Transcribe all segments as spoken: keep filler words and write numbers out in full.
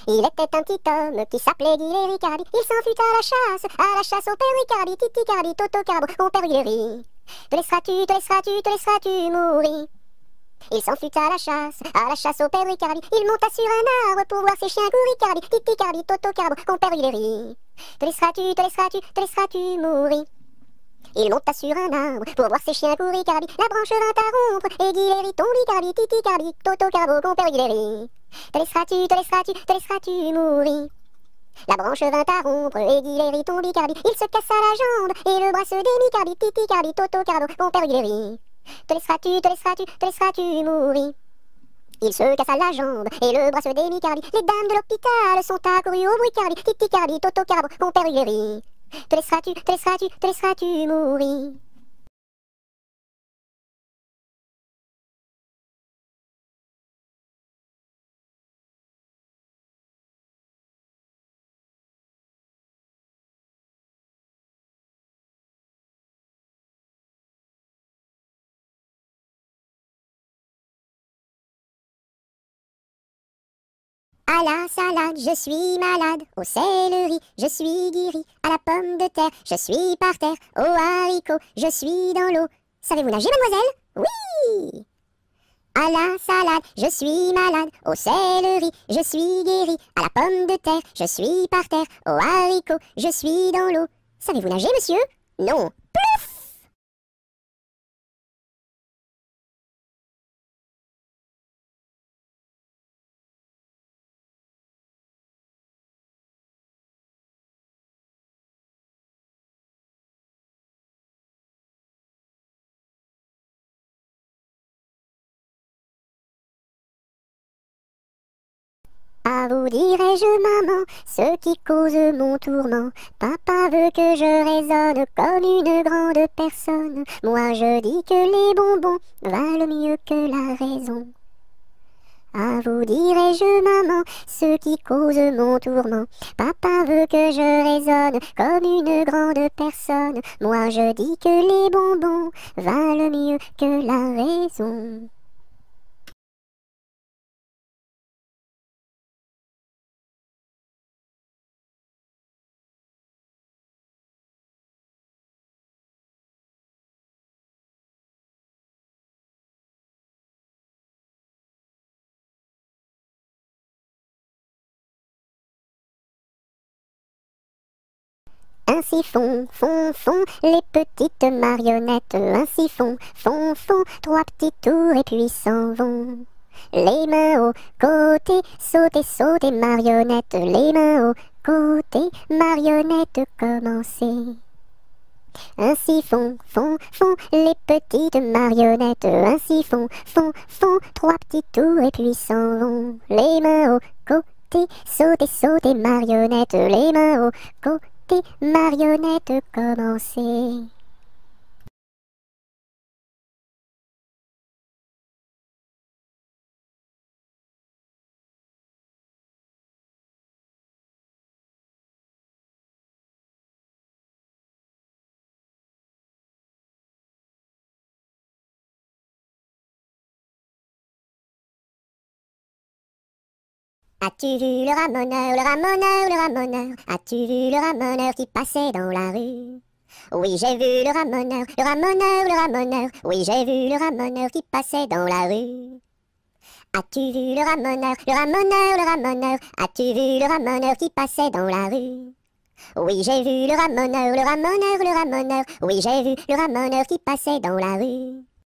Il était un petit homme qui s'appelait Guy Ricardi. Il s'en fut à la chasse, à la chasse au père Ricardi, Titi Cardi, Toto Carbo, mon père Guillery. Te laisseras-tu, te laisseras-tu, te laisseras-tu mourir? Il s'en fut à la chasse, à la chasse au père Ricardi. Il monta sur un arbre pour voir ses chiens courir Ricardi, Titi Cardi, Toto Carbo, mon père Guillery. Te laisseras-tu, te laisseras-tu, te laisseras-tu mourir? Il monta sur un arbre pour voir ses chiens courir Cardi. La branche vint à rompre et Guillery tombe Cardi, Titi Cardi, Toto Carbo, mon père Guillery. Te laisseras-tu, te laisseras-tu, te laisseras-tu mourir? La branche vint à rompre et Guillery tombe Cardi. Il se cassa la jambe et le bras se démit Cardi, Titi Cardi, Toto Carbo, mon père Guillery. Te laisseras-tu, te laisseras-tu, te laisseras-tu mourir? Il se cassa la jambe et le bras se démit Cardi. Les dames de l'hôpital sont accourues au bruit Cardi, Titi Cardi, Toto Carbo, mon père Guillery. Te laisseras-tu, te laisseras-tu, te laisseras-tu mourir? À la salade, je suis malade. Au céleri, je suis guéri. À la pomme de terre, je suis par terre. Au haricot, je suis dans l'eau. Savez-vous nager, mademoiselle? Oui! À la salade, je suis malade. Au céleri, je suis guéri. À la pomme de terre, je suis par terre. Au haricot, je suis dans l'eau. Savez-vous nager, monsieur? Non. Plouf! À vous dirai-je, maman, ce qui cause mon tourment. Papa veut que je raisonne comme une grande personne. Moi je dis que les bonbons valent mieux que la raison. À vous dirai-je, maman, ce qui cause mon tourment. Papa veut que je raisonne comme une grande personne. Moi je dis que les bonbons valent mieux que la raison. Ainsi font, font, font les petites marionnettes. Ainsi font, font, font trois petits tours et puis s'en vont. Les mains au côté, sautez, sautez, marionnettes. Les mains au côté, marionnettes, commencez. Ainsi font, font, font les petites marionnettes. Ainsi font, font, font trois petits tours et puis s'en vont. Les mains au côté, sautez, sautez, marionnettes. Les mains au côté, marionnettes, commencez. As-tu vu le ramoneur, le ramoneur, le ramoneur? As-tu vu le ramoneur qui passait dans la rue? Oui, j'ai vu le ramoneur, le ramoneur, le ramoneur. Oui, j'ai vu le ramoneur qui passait dans la rue. As-tu vu le ramoneur, le ramoneur, le ramoneur? As-tu vu le ramoneur qui passait dans la rue? Oui, j'ai vu le ramoneur, le ramoneur, le ramoneur. Oui, j'ai vu le ramoneur qui passait dans la rue.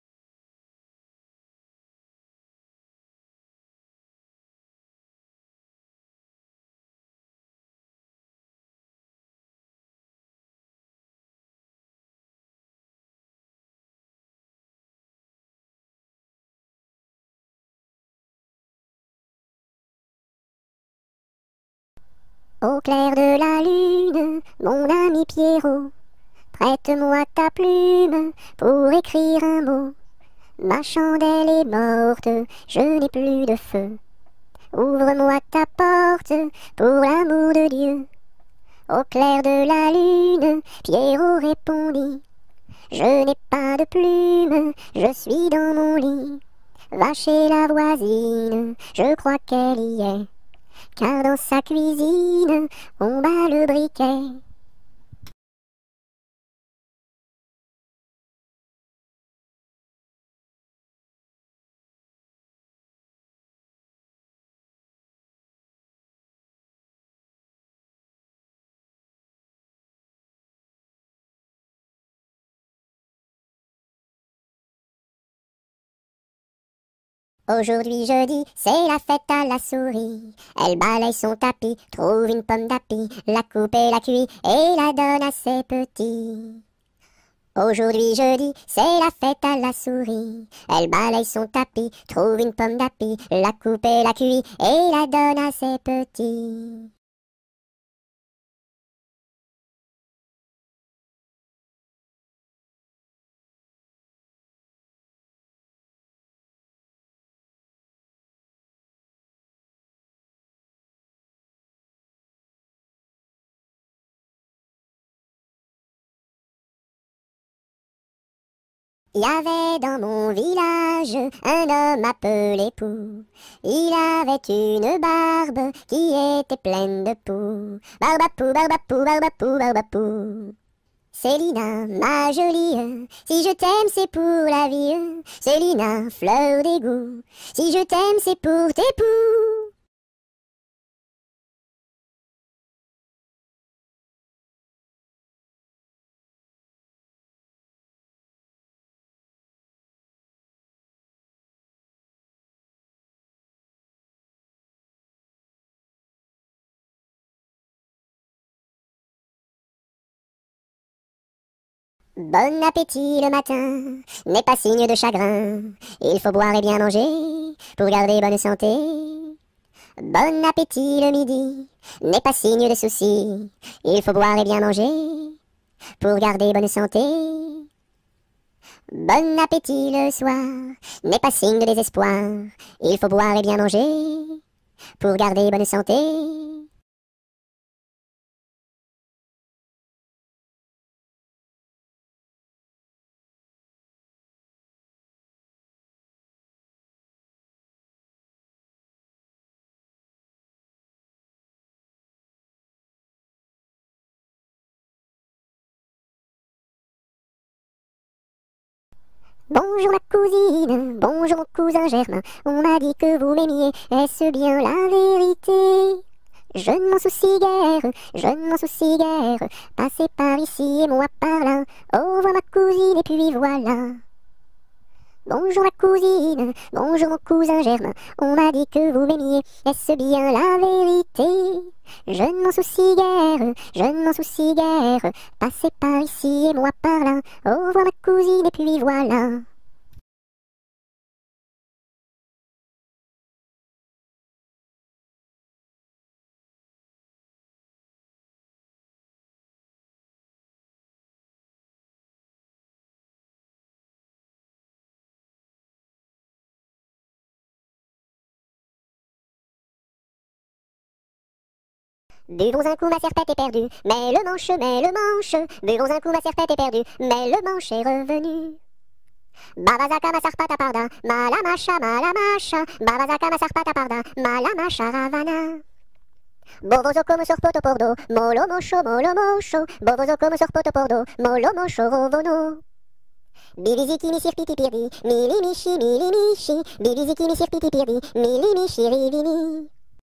Au clair de la lune, mon ami Pierrot, prête-moi ta plume pour écrire un mot. Ma chandelle est morte, je n'ai plus de feu. Ouvre-moi ta porte pour l'amour de Dieu. Au clair de la lune, Pierrot répondit: je n'ai pas de plume, je suis dans mon lit. Va chez la voisine, je crois qu'elle y est. car dans sa cuisine, on bat le briquet. Aujourd'hui jeudi, c'est la fête à la souris. Elle balaye son tapis, trouve une pomme d'api, la coupe et la cuit et la donne à ses petits. Aujourd'hui jeudi, c'est la fête à la souris. Elle balaye son tapis, trouve une pomme d'api, la coupe et la cuit et la donne à ses petits. Il y avait dans mon village un homme appelé Pou. Il avait une barbe qui était pleine de poux. Barbapou, barbapou, barbapou, barbapou. Célina, ma jolie, si je t'aime c'est pour la vie. Célina, fleur d'égout, si je t'aime c'est pour tes poux. Bon appétit le matin, n'est pas signe de chagrin. Il faut boire et bien manger pour garder bonne santé. Bon appétit le midi, n'est pas signe de souci. Il faut boire et bien manger pour garder bonne santé. Bon appétit le soir, n'est pas signe de désespoir. Il faut boire et bien manger pour garder bonne santé. Bonjour ma cousine, bonjour mon cousin Germain, on m'a dit que vous m'aimiez, est-ce bien la vérité? Je ne m'en soucie guère, je ne m'en soucie guère, passez par ici et moi par là, au revoir ma cousine et puis voilà. Bonjour ma cousine, bonjour mon cousin Germain, on m'a dit que vous m'aimiez, est-ce bien la vérité? Je ne m'en soucie guère, je ne m'en soucie guère, passez par ici et moi par là, au revoir ma cousine et puis voilà. Buvons un coup, ma serpette est perdue, mais le manche, mais le manche. Buvons un coup, ma serpette est perdue, mais le manche est revenu. Babazaka ma sarpata parda, malamacha, malamacha. Babazaka ma sarpata parda, malamacha ravana. Bovozo como sur poto pordo, molo mocho, molo mocho. Bovozo como sur poto pordo, molo mocho rovono. Bibiziki mi sirpiti pirdi, mili michi, mili michi. Bibiziki mi sirpiti pirdi, mili michi rivini.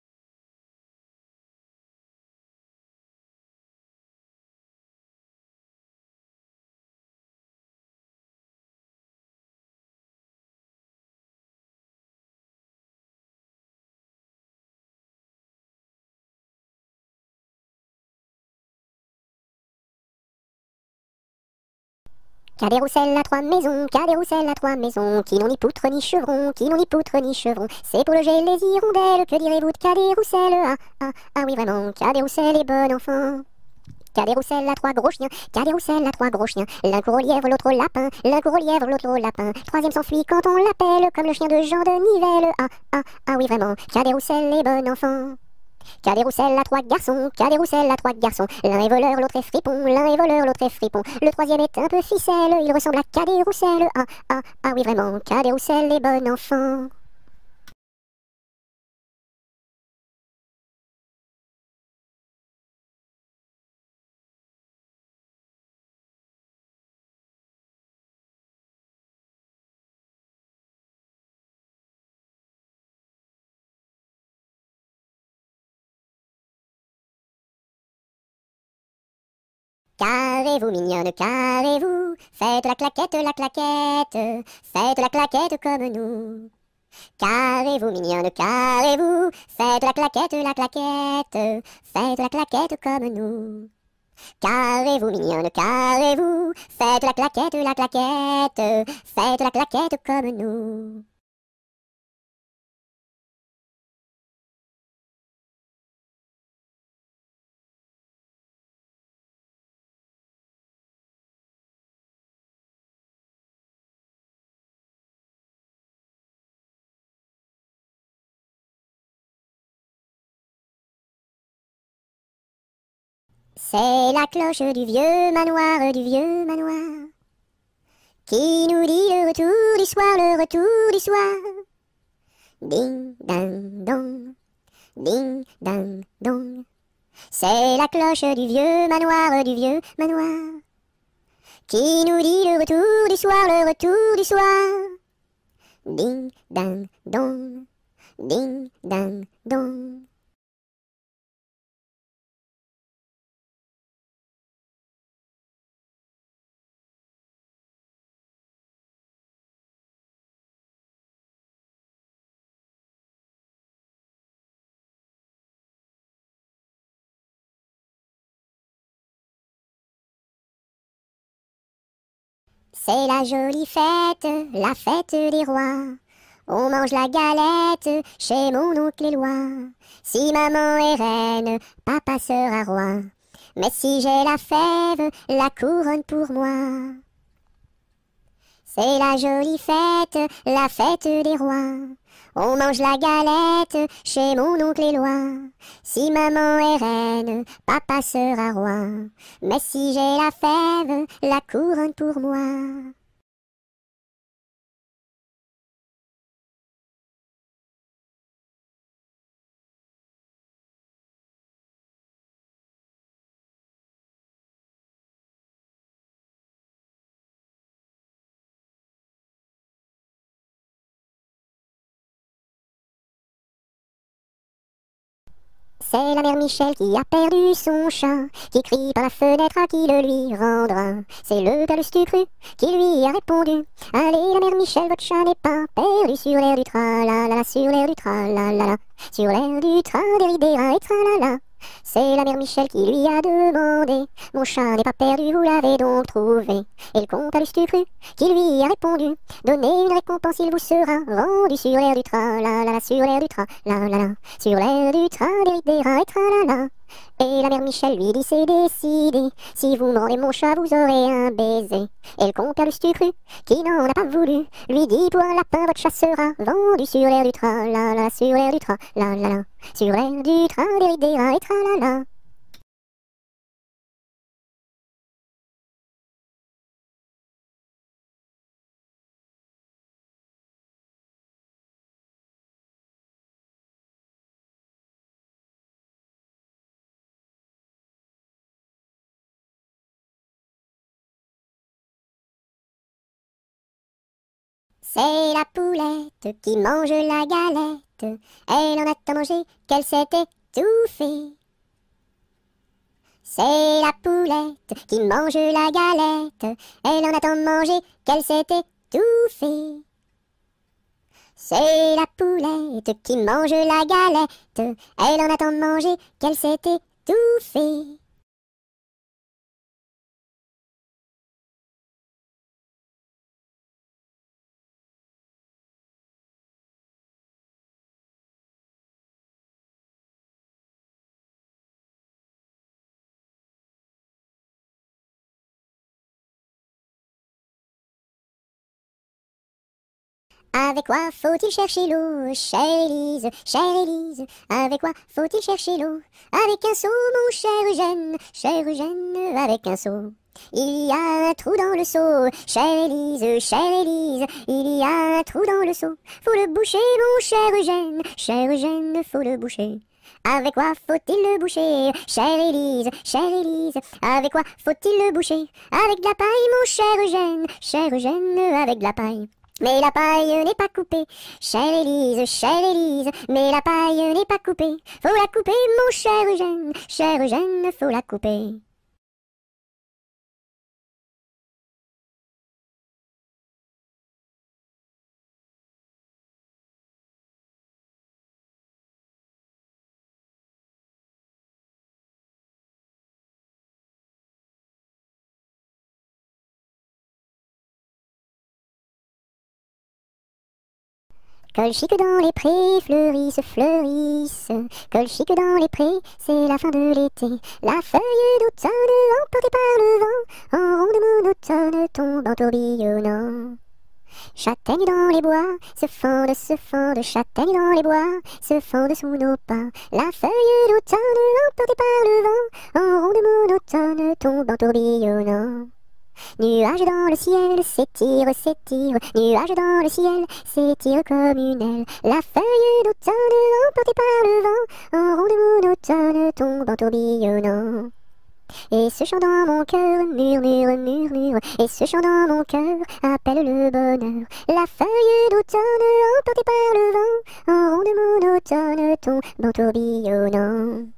Cadet-Roussel a trois maisons, Cadet-Roussel a trois maisons, qui n'ont ni poutre ni chevron, qui n'ont ni poutre ni chevron. C'est pour loger les hirondelles, que direz-vous de Cadet-Roussel? Ah, ah, ah oui vraiment, Cadet-Roussel est bon enfant. Cadet-Roussel a trois gros chiens, Cadet-Roussel a trois gros chiens. L'un court au lièvre, l'autre au lapin, l'un court au lièvre, l'autre au lapin. Troisième s'enfuit quand on l'appelle, comme le chien de Jean de Nivelle. Ah, ah, ah oui vraiment, Cadet-Roussel est bon enfant. Cadet-Roussel a trois garçons, Cadet-Roussel a trois garçons. L'un est voleur, l'autre est fripon, l'un est voleur, l'autre est fripon. Le troisième est un peu ficelle, il ressemble à Cadet-Roussel. Ah, ah, ah oui vraiment, Cadet-Roussel est bon enfant. Carrez-vous, mignonne, carrez-vous, faites la claquette, la claquette, faites la claquette comme nous. Carrez-vous, mignonne, carrez-vous, faites la claquette, la claquette, faites la claquette comme nous. Carrez-vous, mignonne, carrez-vous, faites la claquette, la claquette, faites la claquette comme nous. C'est la cloche du vieux manoir, du vieux manoir, qui nous dit le retour du soir, le retour du soir. Ding, ding, dong, ding, ding, dong. C'est la cloche du vieux manoir, du vieux manoir, qui nous dit le retour du soir, le retour du soir. Ding, ding, dong, ding, ding, dong. C'est la jolie fête, la fête des rois. On mange la galette chez mon oncle Éloi. Si maman est reine, papa sera roi. Mais si j'ai la fève, la couronne pour moi. C'est la jolie fête, la fête des rois. On mange la galette chez mon oncle Éloi. Si maman est reine, papa sera roi. Mais si j'ai la fève, la couronne pour moi. C'est la mère Michel qui a perdu son chat, qui crie par la fenêtre à qui le lui rendra. C'est le père Lustucru qui lui a répondu: allez la mère Michel, votre chat n'est pas perdu sur l'air du tra-la-la-la, sur l'air du tra-la-la-la, sur l'air du tra-des-ri-des-ra et tra-la-la. C'est la mère Michel qui lui a demandé: mon chat n'est pas perdu, vous l'avez donc trouvé? Et le comte Lustucru qui lui a répondu: donnez une récompense, il vous sera rendu sur l'air du tra-la-la-la, sur l'air du tra-la-la-la, sur l'air du tra-des-ri-des-ra et tra-la-la. Et la mère Michel lui dit: c'est décidé, si vous me rendez mon chat, vous aurez un baiser. Et le comte Lustucru qui n'en a pas voulu lui dit: pour un lapin, votre chat sera vendu sur l'air du tra-la-la, sur l'air du tra-la-la-la, sur l'air du tra-des-ri-des-ra et tra-la-la. C'est la poulette qui mange la galette, elle en a tant mangé qu'elle s'est étouffée. C'est la poulette qui mange la galette, elle en a tant mangé qu'elle s'est étouffée. C'est la poulette qui mange la galette, elle en a tant mangé qu'elle s'est étouffée. Avec quoi faut-il chercher l'eau, chère Élise, chère Élise? Avec quoi faut-il chercher l'eau? Avec un seau, mon cher Eugène, cher Eugène, avec un seau. Il y a un trou dans le seau, chère Élise, chère Élise, il y a un trou dans le seau. Faut le boucher, mon cher Eugène, cher Eugène, faut le boucher. Avec quoi faut-il le boucher, chère Élise, chère Élise? Avec quoi faut-il le boucher? Avec de la paille, mon cher Eugène, cher Eugène, avec de la paille. Mais la paille n'est pas coupée, chère Élise, chère Élise, mais la paille n'est pas coupée. Faut la couper, mon cher Eugène, cher Eugène, faut la couper. Colchique dans les prés, fleurissent, fleurissent. Colchique dans les prés, c'est la fin de l'été. La feuille d'automne, emportée par le vent, en ronde monotone, tombe en tourbillonnant. Châtaignes dans les bois, se fendent, se fendent, châtaignes dans les bois, se fendent sous nos pas. La feuille d'automne, emportée par le vent, en ronde monotone, tombe en tourbillonnant. Nuages dans le ciel, s'étire, s'étire, nuages dans le ciel, s'étire comme une aile. La feuille d'automne, emportée par le vent, en ronde monotone, tombe en tourbillonnant. Et ce chant dans mon cœur murmure, murmure, et ce chant dans mon cœur appelle le bonheur. La feuille d'automne, emportée par le vent, en ronde monotone, tombe en tourbillonnant.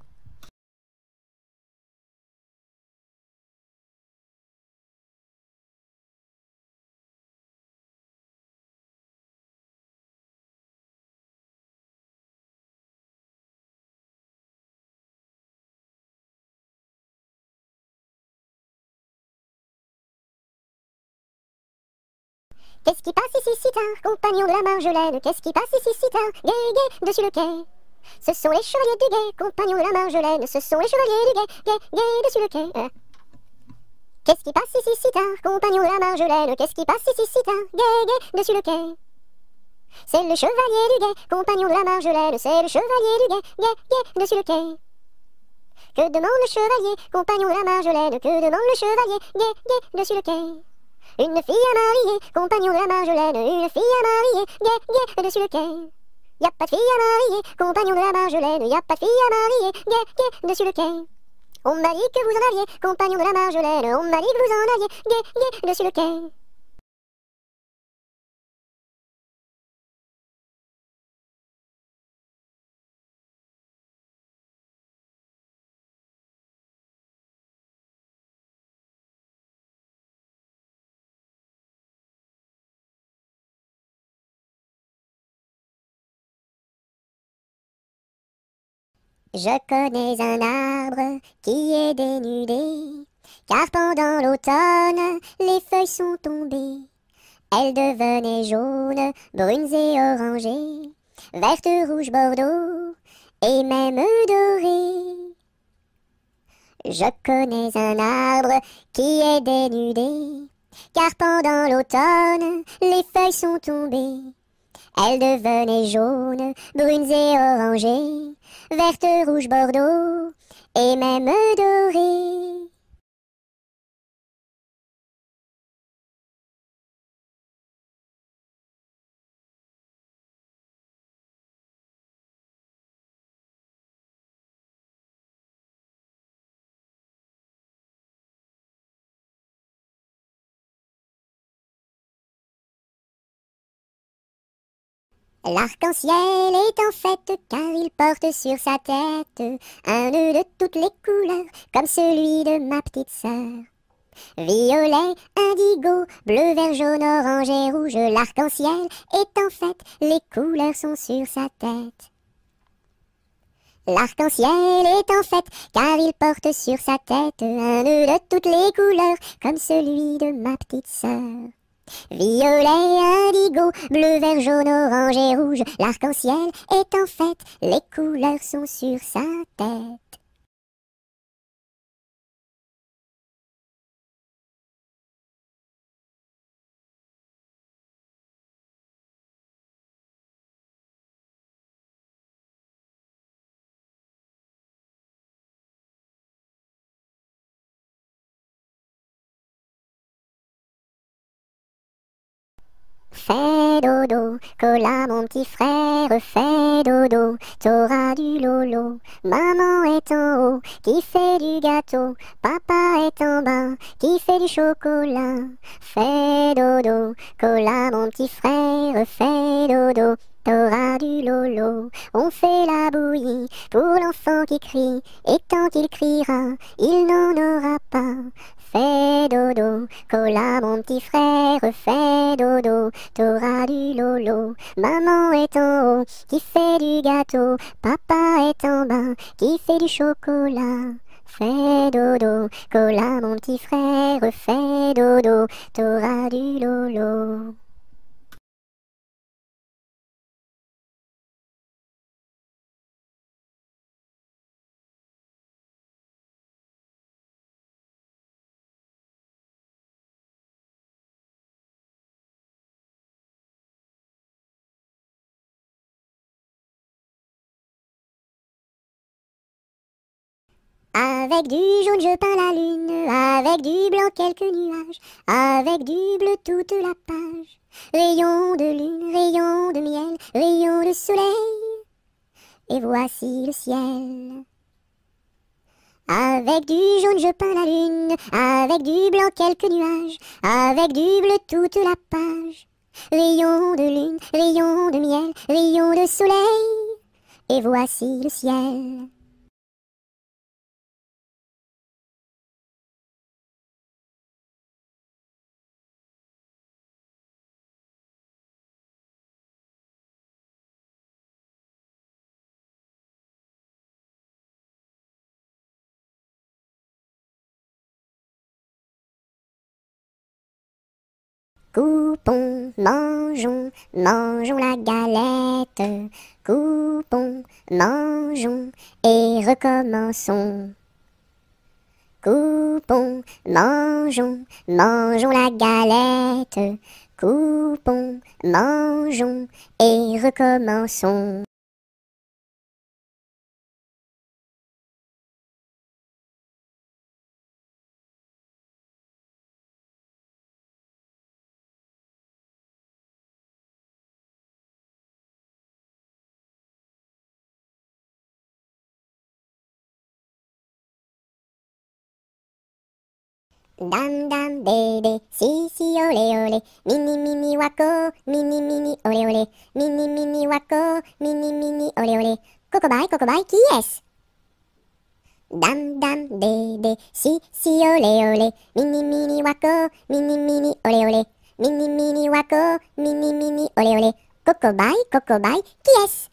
Qu'est-ce qui passe ici si tard, compagnon de la Marjolaine? Qu'est-ce qui passe ici si tard, gai, gai, dessus le quai? Ce sont les chevaliers du guet, compagnons de la Marjolaine. Ce sont les chevaliers du guet, gai, gai, dessus le quai. Euh. Qu'est-ce qui passe ici si tard, compagnon de la Marjolaine? Qu'est-ce qui passe ici si tard, gai, gai, dessus le quai? C'est le chevalier du guet, compagnon de la Marjolaine. C'est le chevalier du guet, gai, gai, dessus le quai. Que demande le chevalier, compagnon de la Marjolaine? Que demande le chevalier, gai, gai, dessus le quai? Une fille à marier, compagnon de la Marjolaine, une fille à marier, gai, gai, dessus le quai. Y a pas de fille à marier, compagnon de la Marjolaine, y a pas de fille à marier, gai, gai, dessus le quai. On m'a dit que vous en aviez, compagnon de la Marjolaine, on m'a dit que vous en aviez, gai, gai, dessus le quai. Je connais un arbre qui est dénudé, car pendant l'automne, les feuilles sont tombées. Elles devenaient jaunes, brunes et orangées, vertes, rouges, bordeaux, et même dorées. Je connais un arbre qui est dénudé, car pendant l'automne, les feuilles sont tombées. Elles devenaient jaunes, brunes et orangées, vertes, rouges, bordeaux, et même dorées. L'arc-en-ciel est en fête car il porte sur sa tête un nœud de toutes les couleurs comme celui de ma petite sœur. Violet, indigo, bleu, vert, jaune, orange et rouge, l'arc-en-ciel est en fête, les couleurs sont sur sa tête. L'arc-en-ciel est en fête car il porte sur sa tête un nœud de toutes les couleurs comme celui de ma petite sœur. Violet, indigo, bleu, vert, jaune, orange et rouge, l'arc-en-ciel est en fête, les couleurs sont sur sa tête. Fais dodo, cola mon petit frère, fais dodo, t'auras du lolo. Maman est en haut, qui fait du gâteau, papa est en bas, qui fait du chocolat. Fais dodo, cola mon petit frère, fais dodo, t'auras du lolo. On fait la bouillie pour l'enfant qui crie, et tant qu'il criera, il n'en aura pas. Fais dodo, cola mon petit frère, fais dodo, t'auras du lolo. Maman est en haut, qui fait du gâteau, papa est en bas, qui fait du chocolat. Fais dodo, cola mon petit frère, fais dodo, t'auras du lolo. Avec du jaune je peins la lune, avec du blanc quelques nuages, avec du bleu toute la page. Rayon de lune, rayon de miel, rayon de soleil, et voici le ciel. Avec du jaune je peins la lune, avec du blanc quelques nuages, avec du bleu toute la page. Rayon de lune, rayon de miel, rayon de soleil, et voici le ciel. Coupons, mangeons, mangeons la galette. Coupons, mangeons et recommençons. Coupons, mangeons, mangeons la galette. Coupons, mangeons et recommençons. Dam dam bébé, si si olé olé, mini mini wako, mini mini olé olé, mini mini wako, mini mini olé olé. Cocobaye, cocobaye, qui est-ce? Dam dam bébé, si si olé olé, mini mini wako, mini mini olé olé, mini mini wako, mini mini olé olé. Cocobaye, cocobaye, qui est-ce?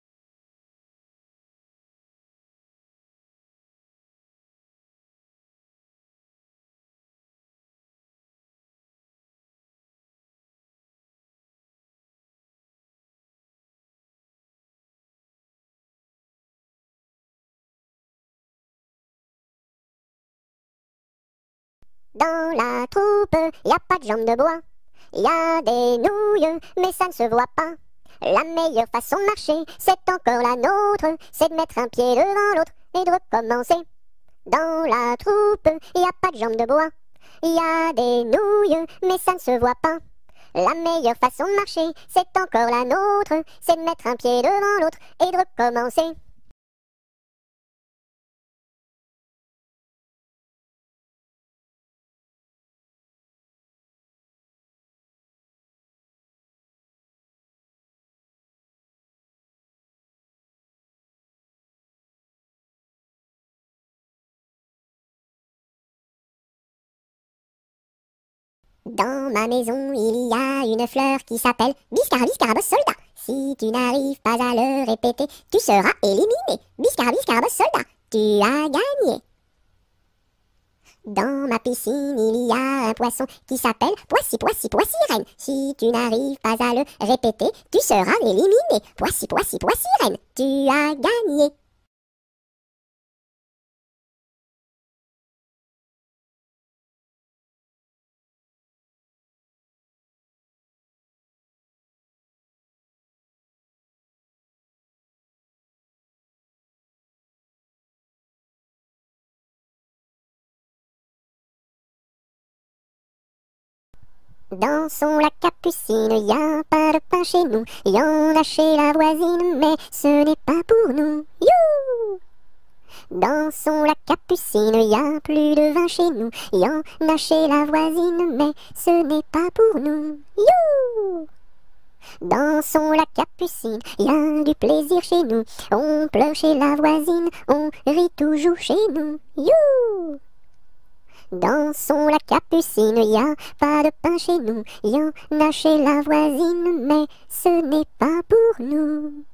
Dans la troupe, y a pas de jambes de bois. Y a des nouilles, mais ça ne se voit pas. La meilleure façon de marcher, c'est encore la nôtre. C'est de mettre un pied devant l'autre et de recommencer. Dans la troupe, y a pas de jambes de bois. Y a des nouilles, mais ça ne se voit pas. La meilleure façon de marcher, c'est encore la nôtre. C'est de mettre un pied devant l'autre et de recommencer. Dans ma maison, il y a une fleur qui s'appelle Biscarabis Carabos Soldat. Si tu n'arrives pas à le répéter, tu seras éliminé. Biscarabis Carabos Soldat, tu as gagné. Dans ma piscine, il y a un poisson qui s'appelle Poissy, Poissy, Poissy Reine. Si tu n'arrives pas à le répéter, tu seras éliminé. Poissy, Poissy, Poissy Reine, tu as gagné. Dansons la capucine, y a pas de pain chez nous, y en a chez la voisine, mais ce n'est pas pour nous. You! Dansons la capucine, y a plus de vin chez nous, y en a chez la voisine, mais ce n'est pas pour nous. You! Dansons la capucine, y a du plaisir chez nous, on pleure chez la voisine, on rit toujours chez nous. You! Dansons la capucine, y a pas de pain chez nous, y en a chez la voisine, mais ce n'est pas pour nous.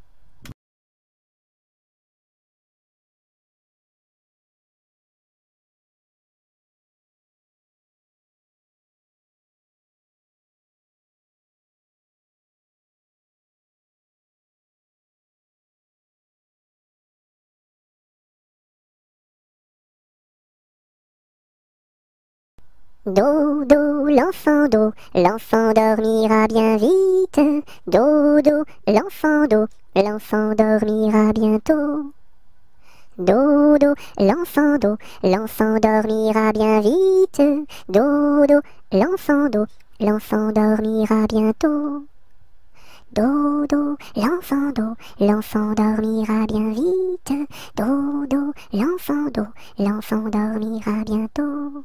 Dodo, l'enfant d'eau, l'enfant dormira bien vite. Dodo, l'enfant d'eau, l'enfant dormira bientôt. Dodo, l'enfant do, l'enfant dormira bien vite. Dodo, l'enfant do, l'enfant dormira bientôt. Dodo, l'enfant do, l'enfant dormira bien vite. Dodo, l'enfant do, l'enfant dormira bientôt.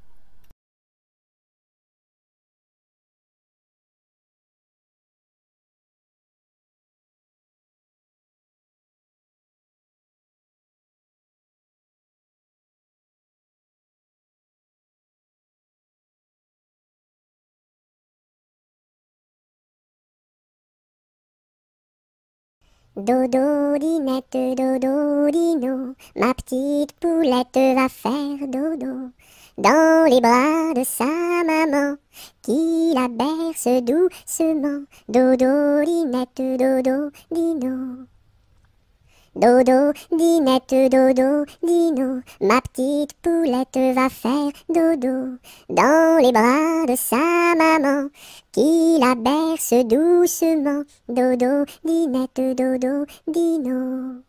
Dodo, dinette, dodo, dino, ma petite poulette va faire dodo dans les bras de sa maman qui la berce doucement. Dodo, dinette, dodo, dino. Dodo, dinette, dodo, dino, ma petite poulette va faire dodo dans les bras de sa maman qui la berce doucement. Dodo, dinette, dodo, dino.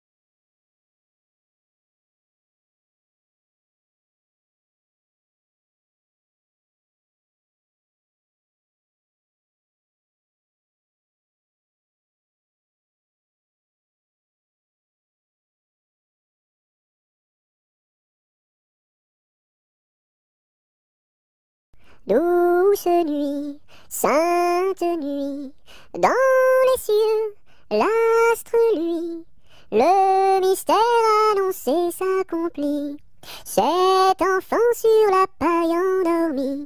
Douce nuit, sainte nuit, dans les cieux, l'astre lui, le mystère annoncé s'accomplit. Cet enfant sur la paille endormi.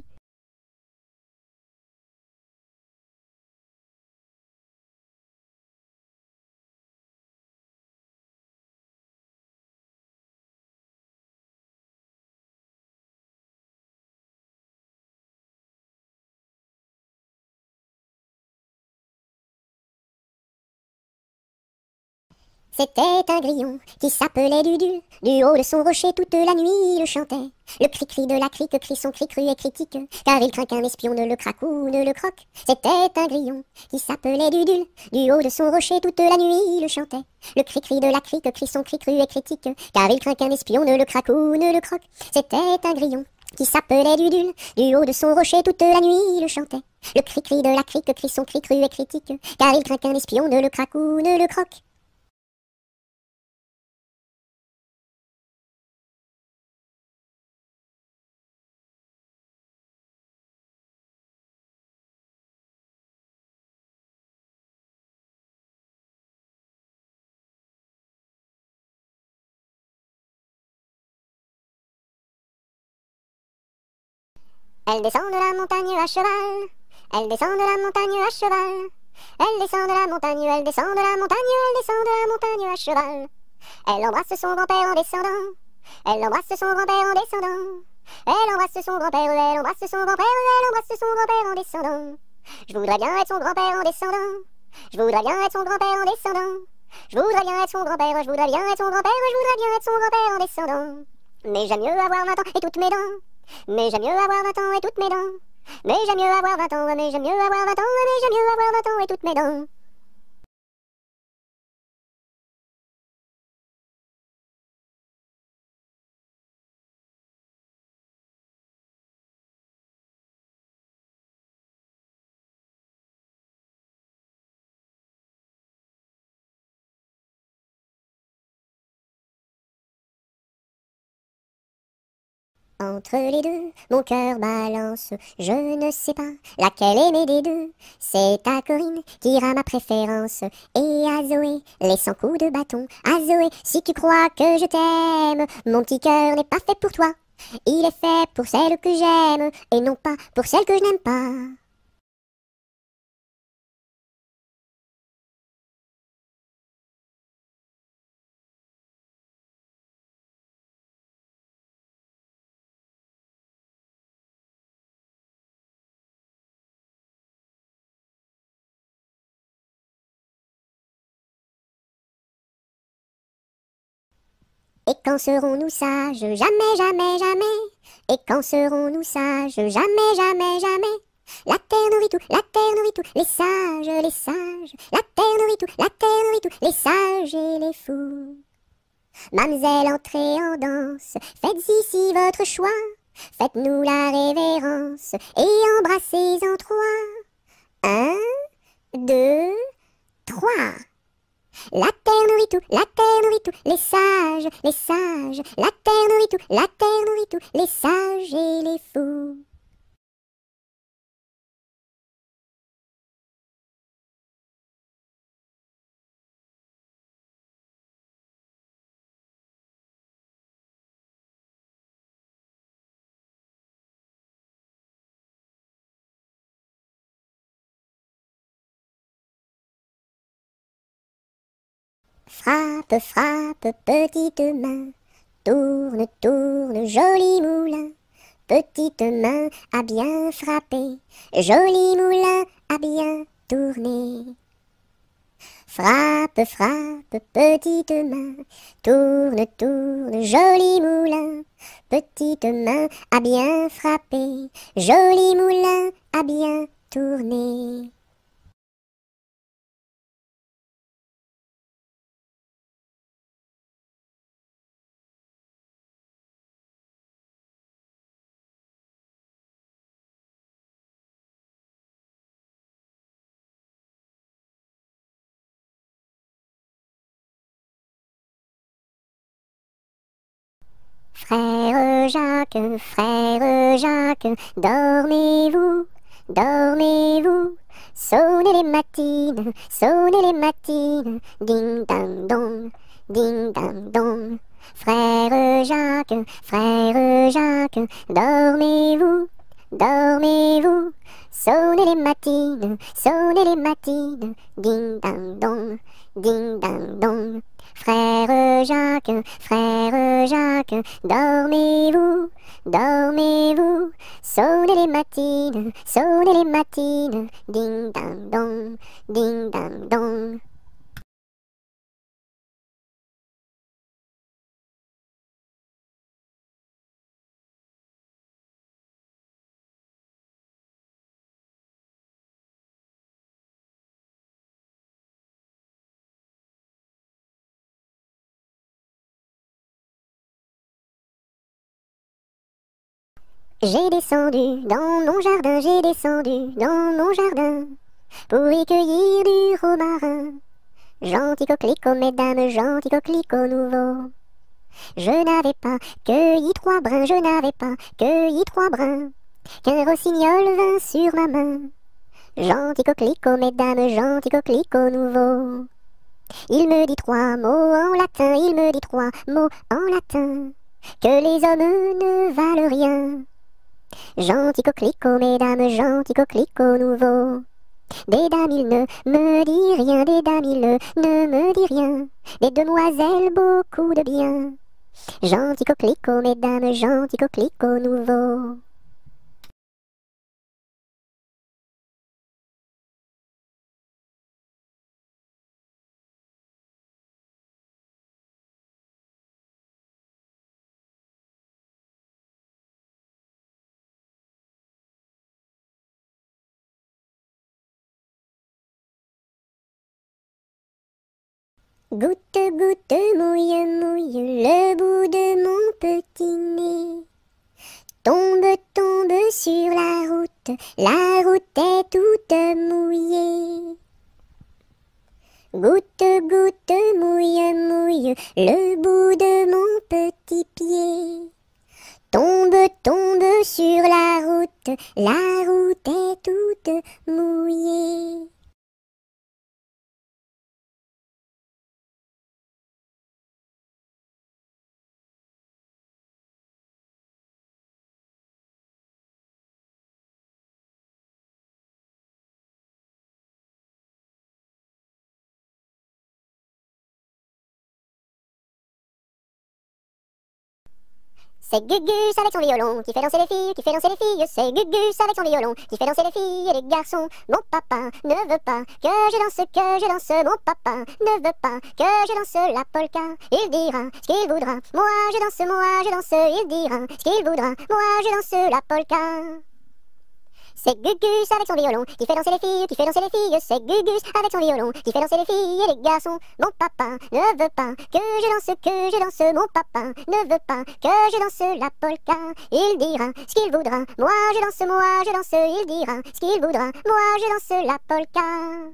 C'était un grillon qui s'appelait Dudu. Du haut de son rocher toute la nuit il chantait. Le cri-cri de la crique crie son cri cru et critique, car il craint qu'un espion ne le craque ou ne le croque. C'était un grillon qui s'appelait Dudu. Du haut de son rocher toute la nuit il chantait. Le cri-cri de la crique crie son cri cru et critique, car il craint qu'un espion ne le craque ou ne le croque. C'était un grillon qui s'appelait Dudule. Du haut de son rocher toute la nuit il chantait. Le cri-cri de la crique crie son cri cru et critique, car il craint qu'un espion ne le craque ou ne le croque. Elle descend de la montagne à cheval, elle descend de la montagne à cheval. Elle descend de la montagne, elle descend de la montagne, elle descend de la montagne à cheval. Elle embrasse son grand-père en descendant, elle embrasse son grand-père en descendant. Elle embrasse son grand-père, elle embrasse son grand-père, elle embrasse son grand-père en descendant. Je voudrais bien être son grand-père en descendant, je voudrais bien être son grand-père en descendant. Je voudrais bien être son grand-père, je voudrais bien être son grand-père, je voudrais bien être son grand-père en descendant. Mais j'aime mieux avoir vingt ans et toutes mes dents. Mais j'aime mieux avoir vingt ans et toutes mes dents. Mais j'aime mieux avoir vingt ans, mais j'aime mieux avoir vingt ans, mais j'aime mieux avoir vingt ans et toutes mes dents. Entre les deux, mon cœur balance, je ne sais pas laquelle aimer des deux. C'est à Corinne qui ira ma préférence, et à Zoé, les cent coups de bâton. À Zoé, si tu crois que je t'aime, mon petit cœur n'est pas fait pour toi. Il est fait pour celle que j'aime, et non pas pour celle que je n'aime pas. Et quand serons-nous sages? Jamais, jamais, jamais. Et quand serons-nous sages? Jamais, jamais, jamais. La terre nourrit tout, la terre nourrit tout, les sages, les sages. La terre nourrit tout, la terre nourrit tout, les sages et les fous. Mamselle, entrez en danse, faites ici votre choix. Faites-nous la révérence et embrassez en trois. Un, deux, trois. La terre nourrit tout, la terre nourrit tout, les sages, les sages. La terre nourrit tout, la terre nourrit tout, les sages et les fous. Frappe, frappe, petite main, tourne, tourne, joli moulin. Petite main à bien frapper, joli moulin à bien tourner. Frappe, frappe, petite main, tourne, tourne, joli moulin. Petite main à bien frapper, joli moulin à bien tourner. Frère Jacques, frère Jacques, dormez-vous, dormez-vous. Sonnez les matines, sonnez les matines, ding dang dong, ding dang dong. Frère Jacques, frère Jacques, dormez-vous, dormez-vous. Sonnez les matines, sonnez les matines, ding dang dong, ding dang dong. Frère Jacques, frère Jacques, dormez-vous, dormez-vous. Sonnez les matines, sonnez les matines, ding dang dong, ding dang dong. J'ai descendu dans mon jardin, j'ai descendu dans mon jardin pour y cueillir du romarin. Gentil coquelicot, mesdames, gentil coquelicot nouveau. Je n'avais pas cueilli trois brins, je n'avais pas cueilli trois brins, qu'un rossignol vint sur ma main. Gentil coquelicot, mesdames, gentil coquelicot nouveau. Il me dit trois mots en latin, il me dit trois mots en latin, que les hommes ne valent rien. Gentil coquelicot, mesdames, gentil coquelicot nouveau. Des dames, il ne me dit rien, des dames, il ne, ne me dit rien. Des demoiselles, beaucoup de bien. Gentil coquelicot, mesdames, gentil coquelicot nouveau. Goutte, goutte, mouille, mouille le bout de mon petit nez. Tombe, tombe sur la route, la route est toute mouillée. Goutte, goutte, mouille, mouille le bout de mon petit pied. Tombe, tombe sur la route, la route est toute mouillée. C'est Gugus avec son violon qui fait danser les filles, qui fait danser les filles. C'est Gugus avec son violon qui fait danser les filles et les garçons. Mon papa ne veut pas que je danse, que je danse. Mon papa ne veut pas que je danse la polka. Il dira ce qu'il voudra. Moi je danse, moi je danse. Il dira ce qu'il voudra. Moi je danse la polka. C'est Gugus avec son violon qui fait danser les filles, qui fait danser les filles. C'est Gugus avec son violon qui fait danser les filles et les garçons. Mon papa ne veut pas que je danse, que je danse. Mon papa ne veut pas que je danse la polka. Il dira ce qu'il voudra. Moi je danse, moi je danse. Il dira ce qu'il voudra. Moi je danse la polka.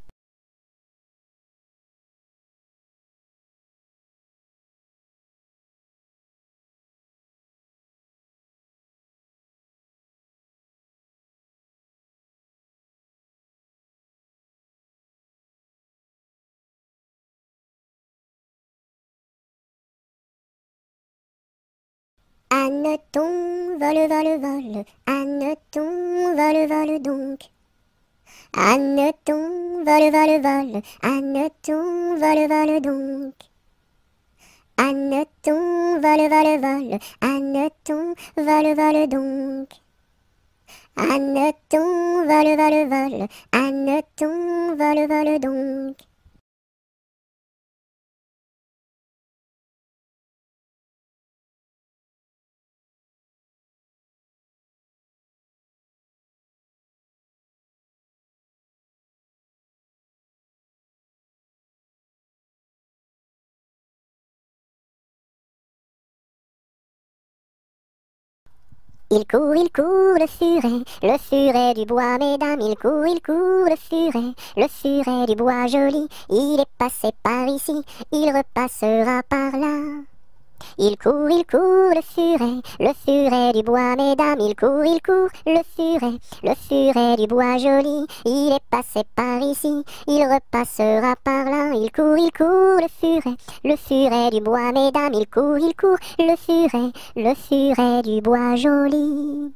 Anneton, vole, vole, vole, Anneton, vole, vole donc. Anneton, vole, vole, vole, Anneton, vole, vole donc. Anneton, vole, vole, vole, Anneton, vole, vole donc. Anneton, vole, vole, vole, Anneton, vole, vole donc. Il court, il court, le furet, le furet du bois, mesdames. Il court, il court, le furet, le furet du bois joli. Il est passé par ici, il repassera par là. Il court, il court, le furet, le furet du bois, mesdames. Il court, il court, le furet, le furet du bois joli. Il est passé par ici, il repassera par là. Il court, il court, le furet, le furet du bois, mesdames. Il court, il court, le furet, le furet du bois joli.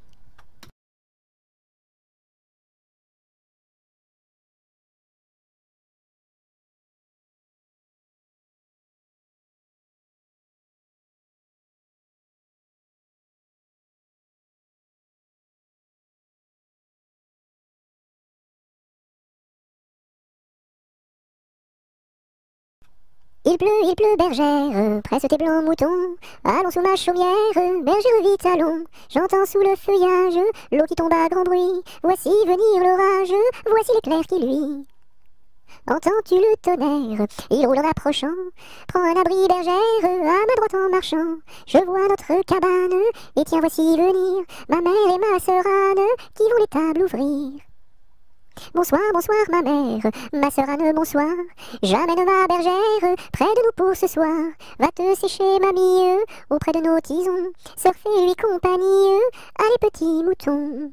Il pleut, il pleut, bergère, presse tes blancs moutons. Allons sous ma chaumière, bergère vite allons. J'entends sous le feuillage l'eau qui tombe à grand bruit. Voici venir l'orage, voici l'éclair qui luit. Entends-tu le tonnerre? Il roule en approchant. Prends un abri, bergère, à ma droite en marchant. Je vois notre cabane, et tiens voici venir ma mère et ma sœur Anne, qui vont les tables ouvrir. Bonsoir, bonsoir ma mère, ma sœur Anne, bonsoir. J'amène ma bergère près de nous pour ce soir. Va te sécher mamie, auprès de nos tisons. Sœur fais lui compagnie, allez petits moutons.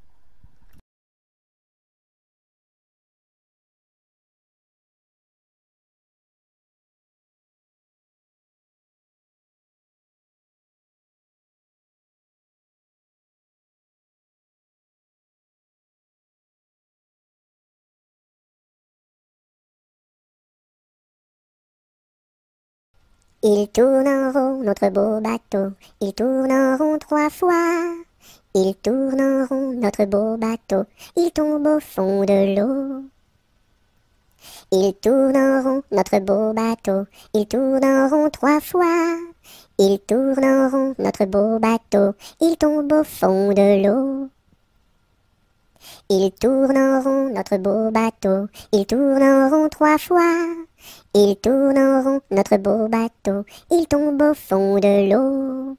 Il tourne en rond notre beau bateau, il tourne en rond trois fois. Il tourne en rond notre beau bateau, il tombe au fond de l'eau. Il tourne en rond notre beau bateau, il tourne en rond trois fois. Il tourne en rond notre beau bateau, il tombe au fond de l'eau. Il tourne en rond notre beau bateau, il tourne en rond trois fois. Il tourne en rond notre beau bateau, il tombe au fond de l'eau.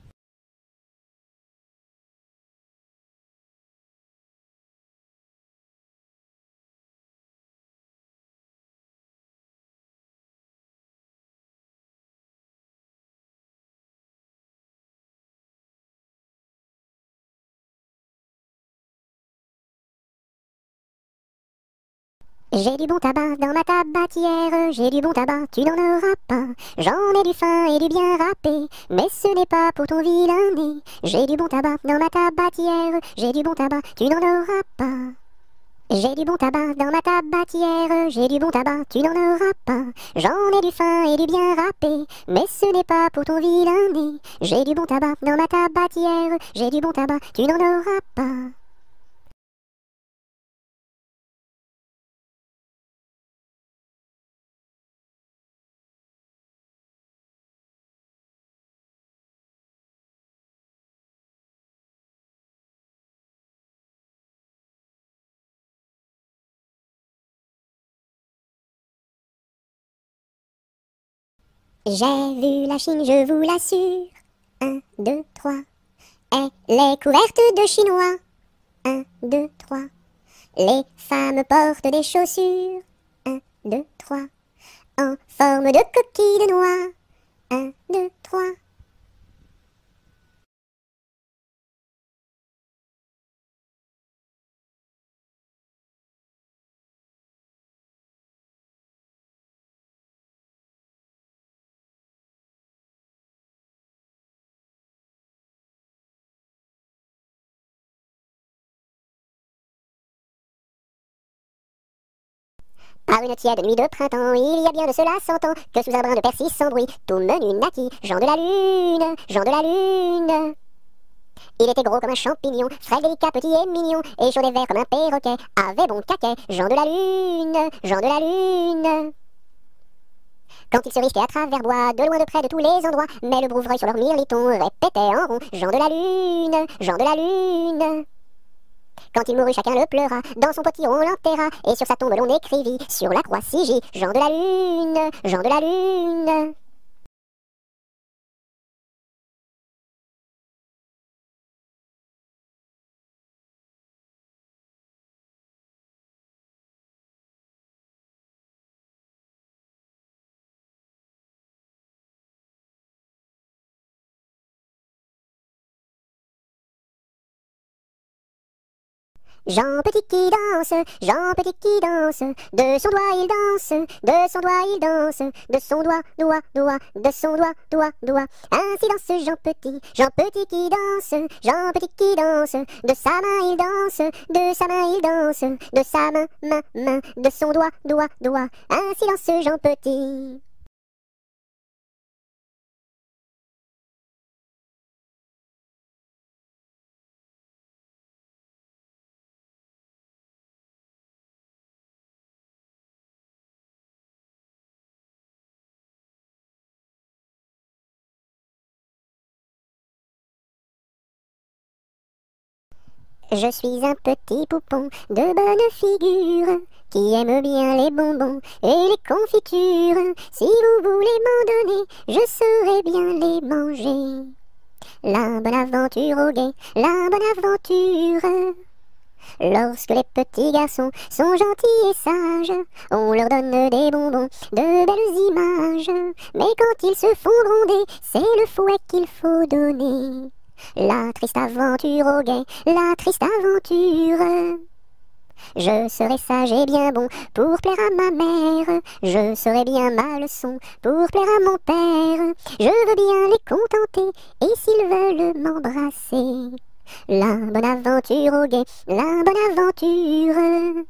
J'ai du bon tabac dans ma tabatière, j'ai du bon tabac, tu n'en auras pas. J'en ai du fin et du bien râpé, mais ce n'est pas pour ton vilain nez. J'ai du bon tabac dans ma tabatière, j'ai du bon tabac, tu n'en auras pas. J'ai du bon tabac dans ma tabatière, j'ai du bon tabac, tu n'en auras pas. J'en ai du fin et du bien râpé, mais ce n'est pas pour ton vilain nez. J'ai du bon tabac dans ma tabatière, j'ai du bon tabac, tu n'en auras pas. J'ai vu la Chine, je vous l'assure. Un, deux, trois. Elle est couverte de chinois. Un, deux, trois. Les femmes portent des chaussures. Un, deux, trois. En forme de coquille de noix. Un, deux, trois. Par une tiède nuit de printemps, il y a bien de cela cent ans, que sous un brin de persil sans bruit, tout menu naquit, Jean de la Lune, Jean de la Lune. Il était gros comme un champignon, frais, délicat, petit et mignon, et chaud et vert comme un perroquet, avait bon caquet, Jean de la Lune, Jean de la Lune. Quand il se risquait à travers bois, de loin de près de tous les endroits, mais le brouvreuil sur leur mirliton répétait en rond, Jean de la Lune, Jean de la Lune. Quand il mourut, chacun le pleura, dans son potiron on l'enterra, et sur sa tombe l'on écrivit, sur la croix C J, Jean de la Lune, Jean de la Lune. Jean Petit qui danse, Jean Petit qui danse, de son doigt il danse, de son doigt il danse, de son doigt, doigt, doigt, de son doigt, doigt, doigt. Ainsi danse Jean Petit, Jean Petit qui danse, Jean Petit qui danse, de sa main il danse, de sa main il danse, de sa main, main, main, de son doigt, doigt, doigt. Ainsi danse Jean Petit. Je suis un petit poupon de bonne figure qui aime bien les bonbons et les confitures. Si vous voulez m'en donner, je saurai bien les manger. La bonne aventure au guet, la bonne aventure. Lorsque les petits garçons sont gentils et sages, on leur donne des bonbons, de belles images. Mais quand ils se font gronder, c'est le fouet qu'il faut donner. La triste aventure au guet, la triste aventure. Je serai sage et bien bon pour plaire à ma mère. Je serai bien ma leçon pour plaire à mon père. Je veux bien les contenter et s'ils veulent m'embrasser. La bonne aventure au guet, la bonne aventure.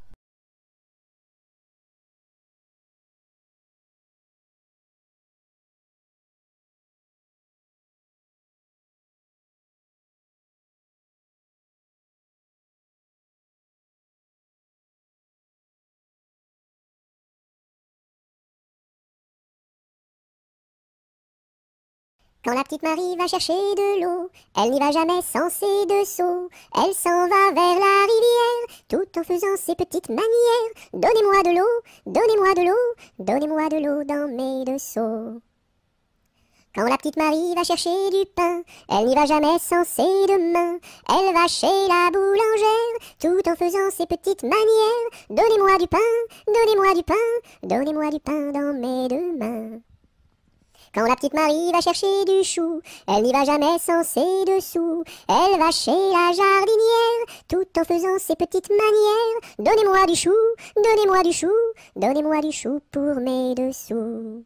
Quand la petite Marie va chercher de l'eau, elle n'y va jamais sans ses deux seaux. Elle s'en va vers la rivière, tout en faisant ses petites manières. Donnez-moi de l'eau, donnez-moi de l'eau, donnez-moi de l'eau dans mes deux seaux. Quand la petite Marie va chercher du pain, elle n'y va jamais sans ses deux mains. Elle va chez la boulangère, tout en faisant ses petites manières. Donnez-moi du pain, donnez-moi du pain, donnez-moi du pain dans mes deux mains. Quand la petite Marie va chercher du chou, elle n'y va jamais sans ses dessous. Elle va chez la jardinière, tout en faisant ses petites manières. Donnez-moi du chou, donnez-moi du chou, donnez-moi du chou pour mes dessous.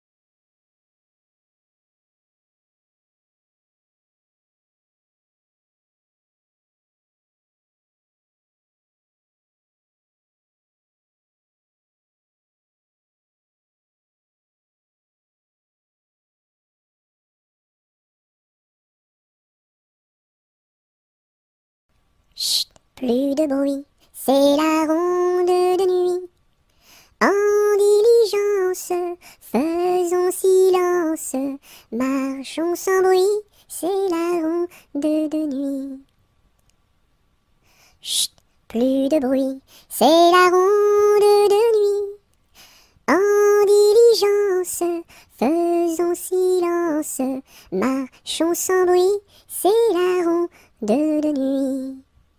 Chut, plus de bruit, c'est la ronde de nuit. En diligence, faisons silence, marchons sans bruit, c'est la ronde de nuit. Chut, plus de bruit, c'est la ronde de nuit. En diligence, faisons silence, marchons sans bruit, c'est la ronde de nuit.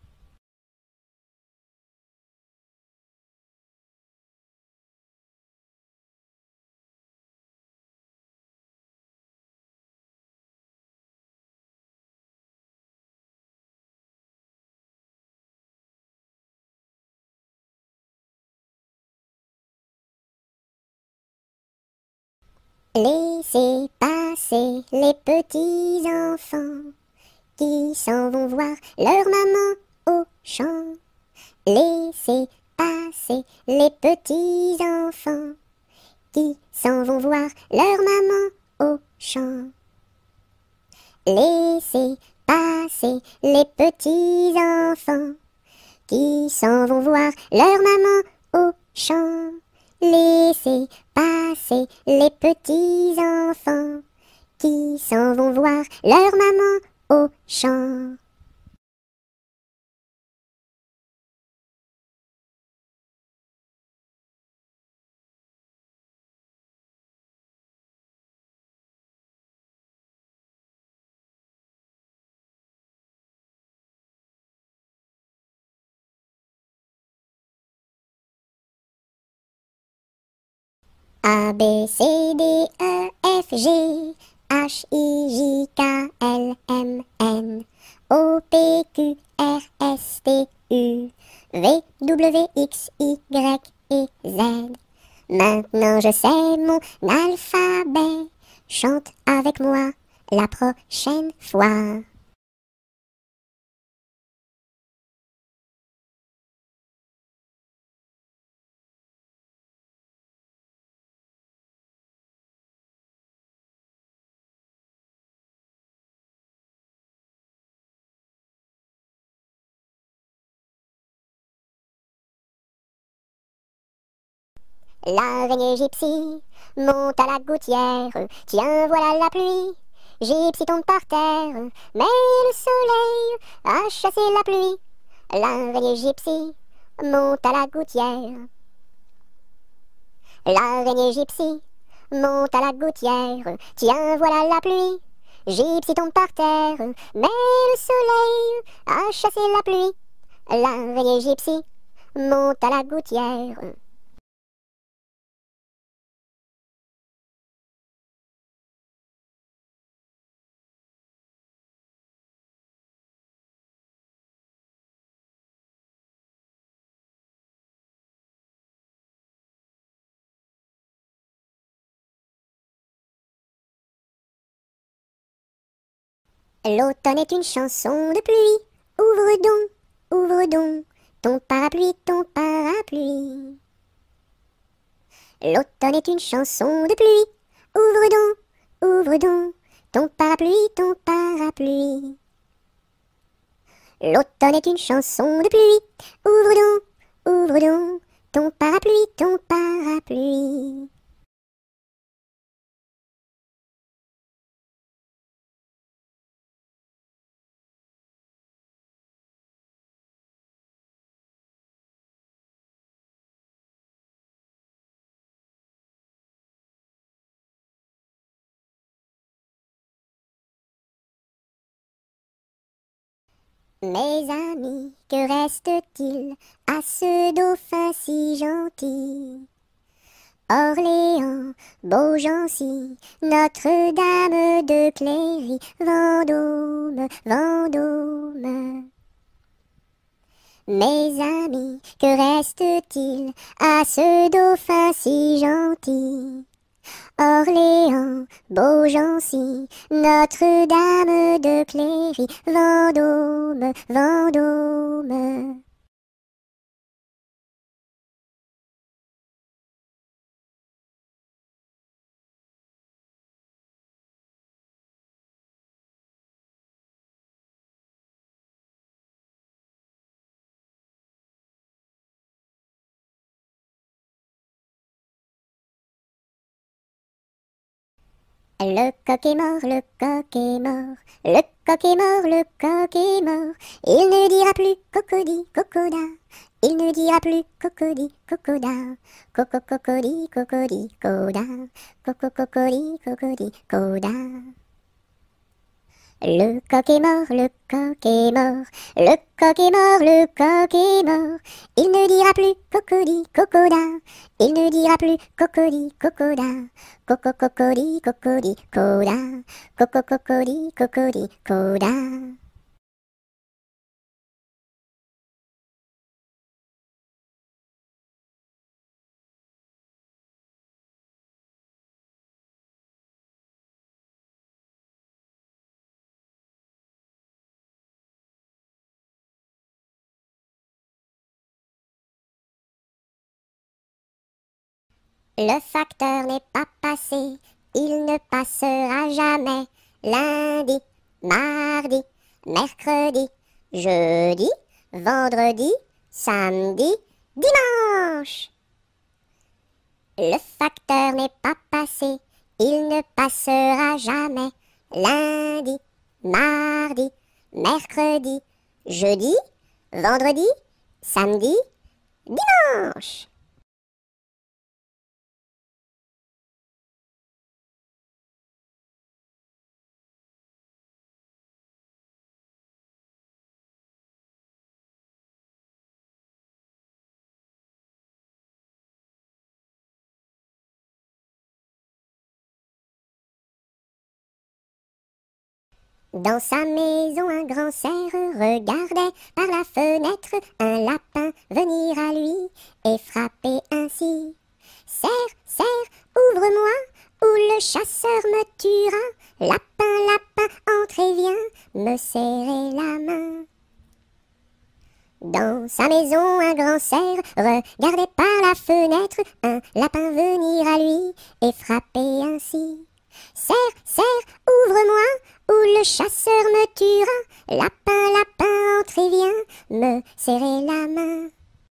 Laissez passer les petits enfants qui s'en vont voir leur maman au champ. Laissez passer les petits enfants qui s'en vont voir leur maman au champ. Laissez passer les petits enfants qui s'en vont voir leur maman au champ. Laissez passer les petits enfants qui s'en vont voir leur maman au champ. A, B, C, D, E, F, G, H, I, J, K, L, M, N, O, P, Q, R, S, T, U, V, W, X, Y et Z. Maintenant je sais mon alphabet, chante avec moi la prochaine fois. L'araignée gypsy monte à la gouttière, tiens voilà la pluie. Gypsy tombe par terre, mais le soleil a chassé la pluie. L'araignée gypsy monte à la gouttière. L'araignée gypsy monte à la gouttière, tiens voilà la pluie. Gypsy tombe par terre, mais le soleil a chassé la pluie. L'araignée gypsy monte à la gouttière. L'automne est une chanson de pluie. Ouvre donc, ouvre donc ton parapluie, ton parapluie. L'automne est une chanson de pluie. Ouvre donc, ouvre donc ton parapluie, ton parapluie. L'automne est une chanson de pluie. Ouvre donc, ouvre donc ton parapluie, ton parapluie. Mes amis, que reste-t-il à ce dauphin si gentil? Orléans, Beaugency, Notre-Dame de Cléry, Vendôme, Vendôme. Mes amis, que reste-t-il à ce dauphin si gentil? Orléans, Beaugency, Notre-Dame de Cléry, Vendôme, Vendôme. Le coq est mort, le coq est mort, le coq est mort, le coq est mort. Il ne dira plus cocody, cocoda, Il ne dira plus cocody, cocoda, coco cocody, cocody, coda, coco cocody, cocody, coda. Le coq est mort, le coq est mort, le coq est mort, le coq est mort. Il ne dira plus cocody, cocoda, il ne dira plus cocody, cocoda, coco cocody, cocody, coda, coco cocody, cocody, coda. Le facteur n'est pas passé, il ne passera jamais. Lundi, mardi, mercredi, jeudi, vendredi, samedi, dimanche. Le facteur n'est pas passé, il ne passera jamais. Lundi, mardi, mercredi, jeudi, vendredi, samedi, dimanche. Dans sa maison, un grand cerf regardait par la fenêtre un lapin venir à lui et frapper ainsi. Cerf, cerf, ouvre-moi, ou le chasseur me tuera. Lapin, lapin, entre et viens me serrer la main. Dans sa maison, un grand cerf regardait par la fenêtre un lapin venir à lui et frapper ainsi. Cerf, cerf, ouvre-moi, ou le chasseur me tuera. Lapin, lapin, entre et viens me serrer la main.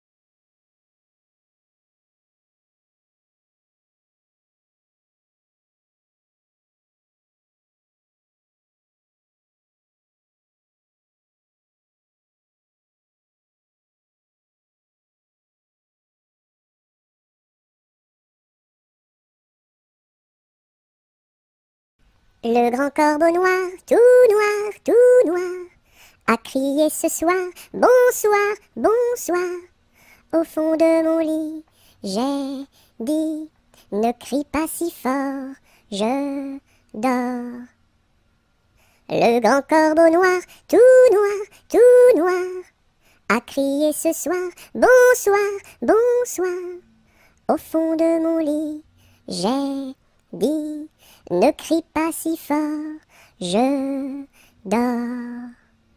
Le grand corbeau noir, tout noir, tout noir, a crié ce soir, bonsoir, bonsoir. Au fond de mon lit, j'ai dit, ne crie pas si fort, je dors. Le grand corbeau noir, tout noir, tout noir, a crié ce soir, bonsoir, bonsoir. Au fond de mon lit, j'ai dit, ne crie pas si fort, je dors.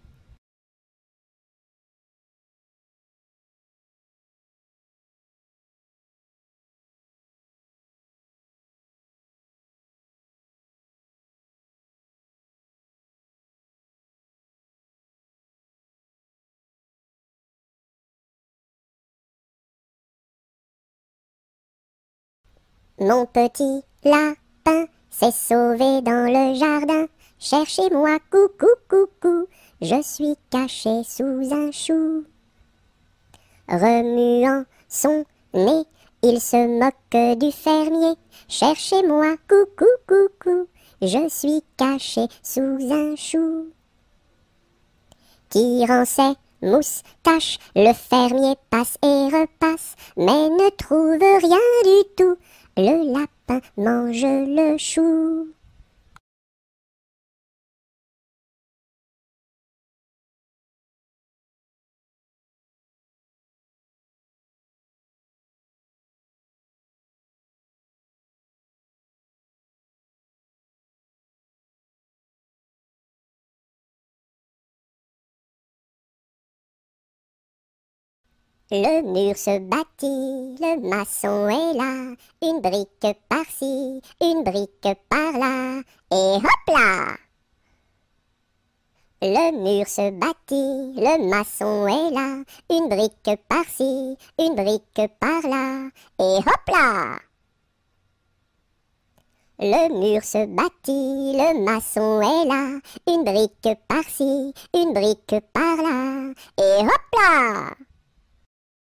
Mon petit lapin s'est sauvé dans le jardin. Cherchez-moi, coucou, coucou, je suis caché sous un chou. Remuant son nez, il se moque du fermier. Cherchez-moi, coucou, coucou, je suis caché sous un chou. Tirant ses moustaches, le fermier passe et repasse, mais ne trouve rien du tout. Le lapin mange le chou. Le mur se bâtit, le maçon est là, une brique par-ci, une brique par-là, et hop là! Le mur se bâtit, le maçon est là, une brique par-ci, une brique par-là, et hop là! Le mur se bâtit, le maçon est là, une brique par-ci, une brique par-là, et hop là!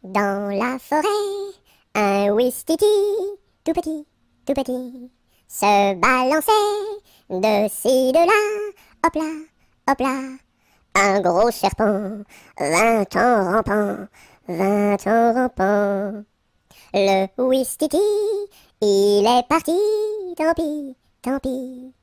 Dans la forêt, un ouistiti, tout petit, tout petit, se balançait de ci, de là, hop là, hop là. Un gros serpent vint en rampant, vint en rampant. Le ouistiti, il est parti, tant pis, tant pis.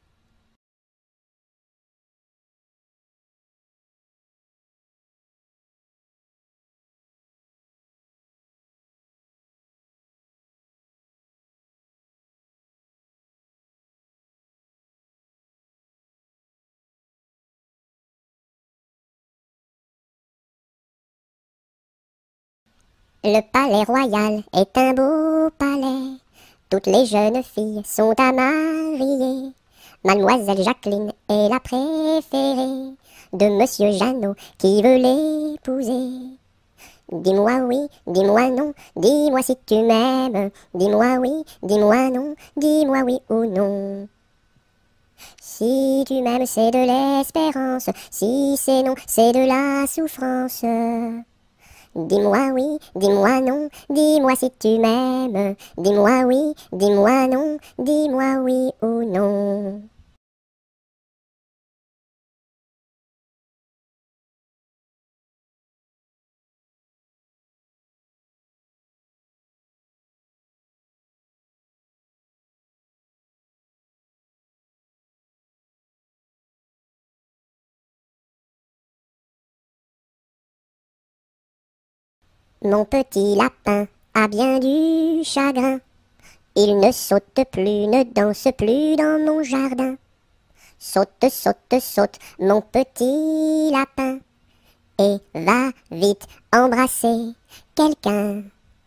Le palais royal est un beau palais. Toutes les jeunes filles sont à marier. Mademoiselle Jacqueline est la préférée de Monsieur Jeannot qui veut l'épouser. Dis-moi oui, dis-moi non, dis-moi si tu m'aimes. Dis-moi oui, dis-moi non, dis-moi oui ou non. Si tu m'aimes, c'est de l'espérance. Si c'est non, c'est de la souffrance. Dis-moi oui, dis-moi non, dis-moi si tu m'aimes. Dis-moi oui, dis-moi non, dis-moi oui ou non. Mon petit lapin a bien du chagrin. Il ne saute plus, ne danse plus dans mon jardin. Saute, saute, saute, mon petit lapin, et va vite embrasser quelqu'un.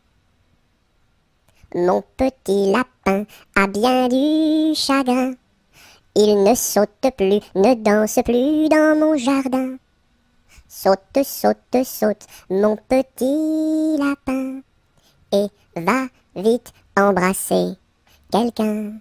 Mon petit lapin a bien du chagrin. Il ne saute plus, ne danse plus dans mon jardin. Saute, saute, saute, mon petit lapin, et va vite embrasser quelqu'un.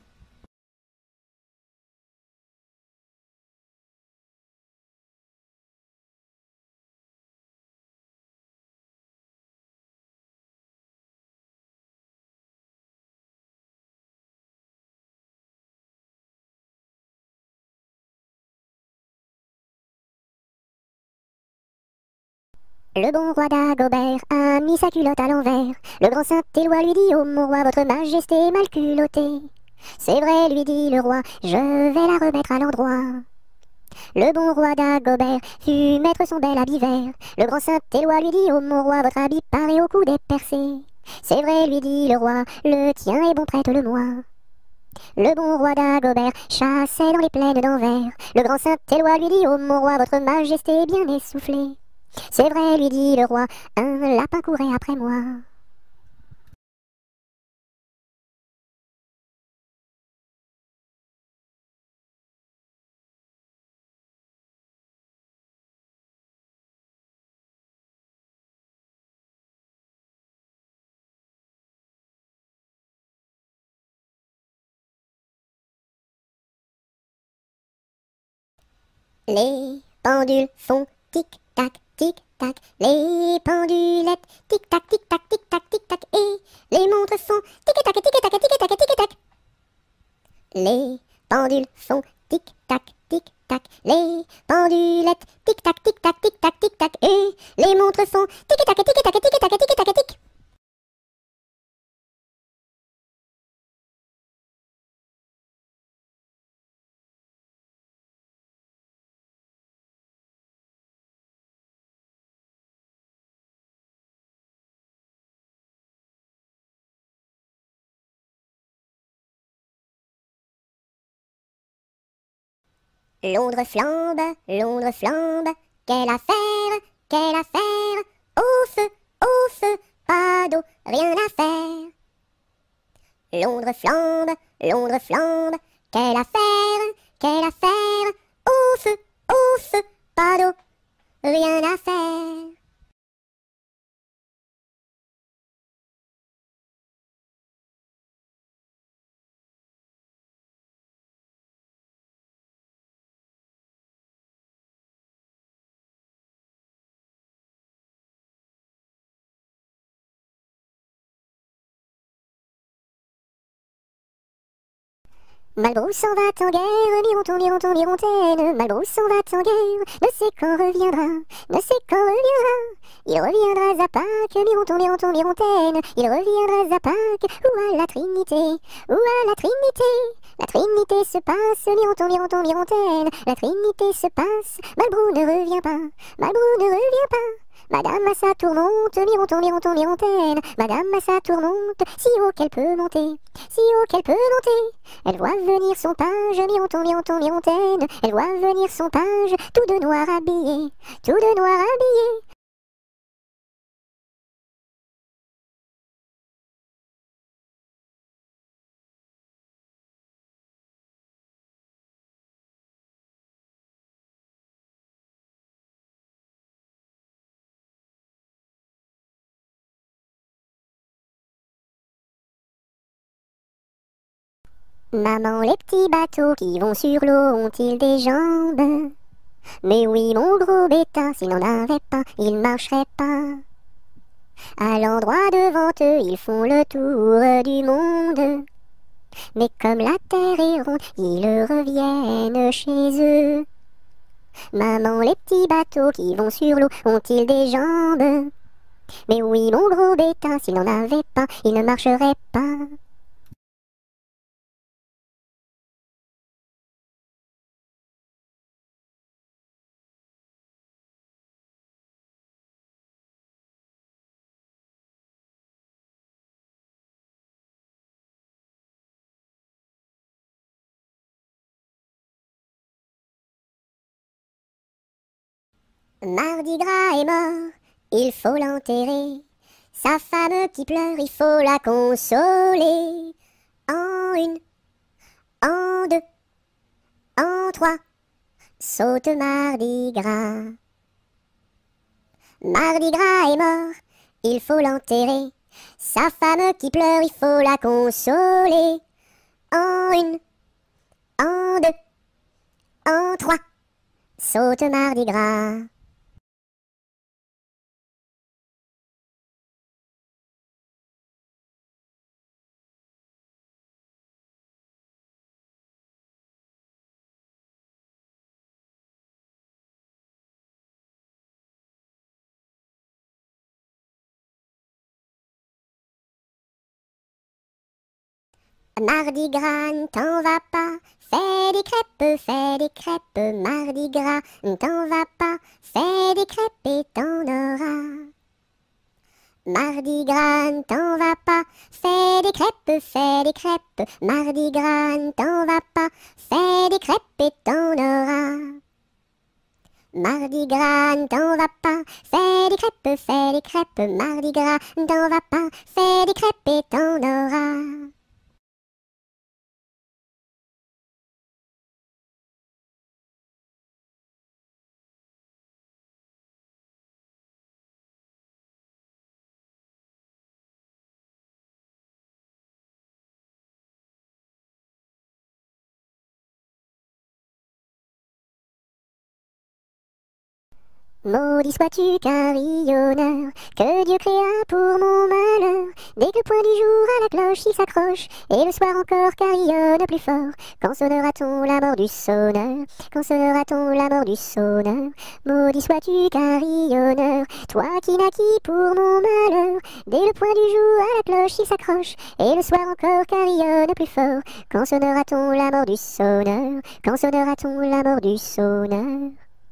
Le bon roi d'Agobert a mis sa culotte à l'envers. Le grand Saint-Éloi lui dit: oh mon roi, votre majesté est mal culottée. C'est vrai, lui dit le roi, je vais la remettre à l'endroit. Le bon roi d'Agobert fut mettre son bel habit vert. Le grand Saint-Éloi lui dit: oh mon roi, votre habit paraît au cou des percés. C'est vrai, lui dit le roi, le tien est bon, prête-le-moi. Le bon roi d'Agobert chassait dans les plaines d'Anvers. Le grand Saint-Éloi lui dit: oh mon roi, votre majesté est bien essoufflée. C'est vrai, lui dit le roi, un lapin courait après moi. Les pendules font tic-tac, tic-tac, les pendulettes tic-tac, tic-tac, tic-tac, tic-tac, et les montres font tic-tac, tic-tac, tic-tac, tic-tac. Les pendules font tic-tac, tic-tac, les pendulettes tic-tac, tic-tac, tic-tac, tic-tac, et les montres font tic-tac, tic-tac, tic-tac, tic-tac, tic. Londres flambe, Londres flambe, quelle affaire, quelle affaire, au feu, au feu, pas d'eau, rien à faire. Londres flambe, Londres flambe, quelle affaire, quelle affaire, au feu, au feu, pas d'eau, rien à faire. Malbrousse s'en va en guerre, mironton, mironton, mirontaine. Malbrousse s'en va en guerre, ne sait quand reviendra, ne sait quand reviendra. Il reviendra à Pâques, mironton, mironton, mirontaine. Il reviendra à Pâques, ou à la Trinité, ou à la Trinité. La Trinité se passe, mironton, mironton, mirontaine. La Trinité se passe, Malbrou ne revient pas, Malbrou ne revient pas. Madame à sa tourmente, mironton, mironton, mirontaine. Madame à sa tourmente, si haut qu'elle peut monter, si haut qu'elle peut monter. Elle voit venir son page, mironton, mironton, mirontaine. Elle voit venir son page, tout de noir habillé, tout de noir habillé. Maman, les petits bateaux qui vont sur l'eau ont-ils des jambes? Mais oui, mon gros bêta, s'il n'en avait pas, il marcherait pas. À l'endroit devant eux, ils font le tour du monde. Mais comme la terre est ronde, ils reviennent chez eux. Maman, les petits bateaux qui vont sur l'eau ont-ils des jambes? Mais oui, mon gros bêta, s'il n'en avait pas, il ne marcherait pas. Mardi Gras est mort, il faut l'enterrer. Sa femme qui pleure, il faut la consoler. En une, en deux, en trois, saute Mardi Gras. Mardi Gras est mort, il faut l'enterrer. Sa femme qui pleure, il faut la consoler. En une, en deux, en trois, saute Mardi Gras. Mardi Gras, ne t'en va pas, fais des crêpes, fais des crêpes. Mardi Gras, ne t'en va pas, fais des crêpes et t'en auras. Mardi Gras, ne t'en va pas, fais des crêpes, fais des crêpes. Mardi Gras, ne t'en va pas, fais des crêpes et t'en auras. Mardi Gras, ne t'en va pas, fais des crêpes, fais des crêpes. Mardi Gras, ne t'en va pas, fais des crêpes et t'en auras. Maudit sois-tu carillonneur, que Dieu créa pour mon malheur. Dès que le point du jour à la cloche il s'accroche, et le soir encore carillonne plus fort. Quand sonnera-t-on la mort du sonneur? Quand sonnera-t-on la mort du sonneur? Maudit sois-tu carillonneur, toi qui naquis pour mon malheur. Dès le point du jour à la cloche il s'accroche, et le soir encore carillonne plus fort. Quand sonnera-t-on la mort du sonneur? Quand sonnera-t-on la mort du sonneur?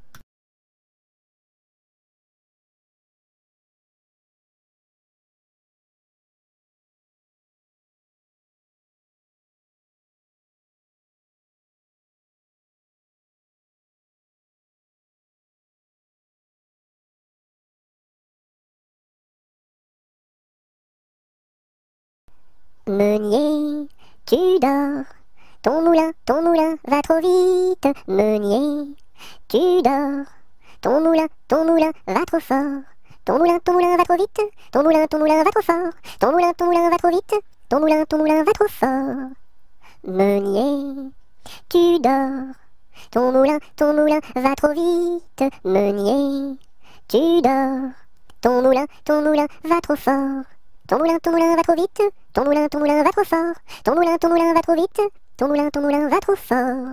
Meunier, tu dors, ton moulin, ton moulin va trop vite. Meunier, tu dors, ton moulin, ton moulin va trop fort. Ton moulin, ton moulin va trop vite. Ton moulin, ton moulin va trop fort. Ton moulin, ton moulin va trop vite. Ton moulin, ton moulin va trop fort. Meunier, tu dors, ton moulin, ton moulin va trop vite. Meunier, tu dors, ton moulin, ton moulin va trop fort. Ton moulin, ton moulin va trop vite. Ton moulin, ton moulin va trop fort. Ton moulin, ton moulin va trop vite. ton moulin, ton moulin va trop fort.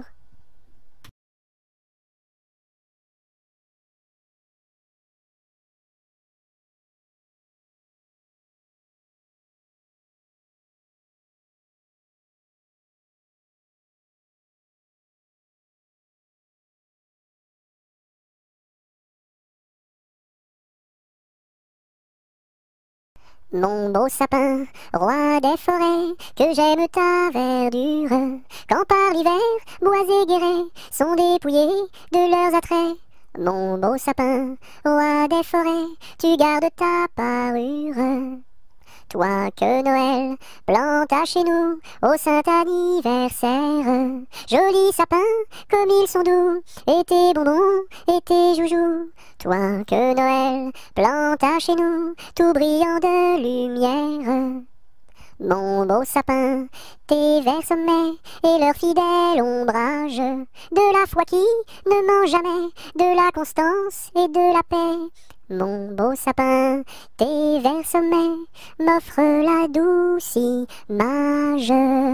Mon beau sapin, roi des forêts, que j'aime ta verdure, quand par l'hiver, bois et guérets sont dépouillés de leurs attraits. Mon beau sapin, roi des forêts, tu gardes ta parure. Toi que Noël planta chez nous au saint anniversaire. Joli sapin, comme ils sont doux, et tes bonbons, et tes joujoux. Toi que Noël planta chez nous, tout brillant de lumière. Mon beau sapin, tes verts sommets et leur fidèle ombrage, de la foi qui ne ment jamais, de la constance et de la paix. Mon beau sapin, tes verts sommets m'offrent la douce image.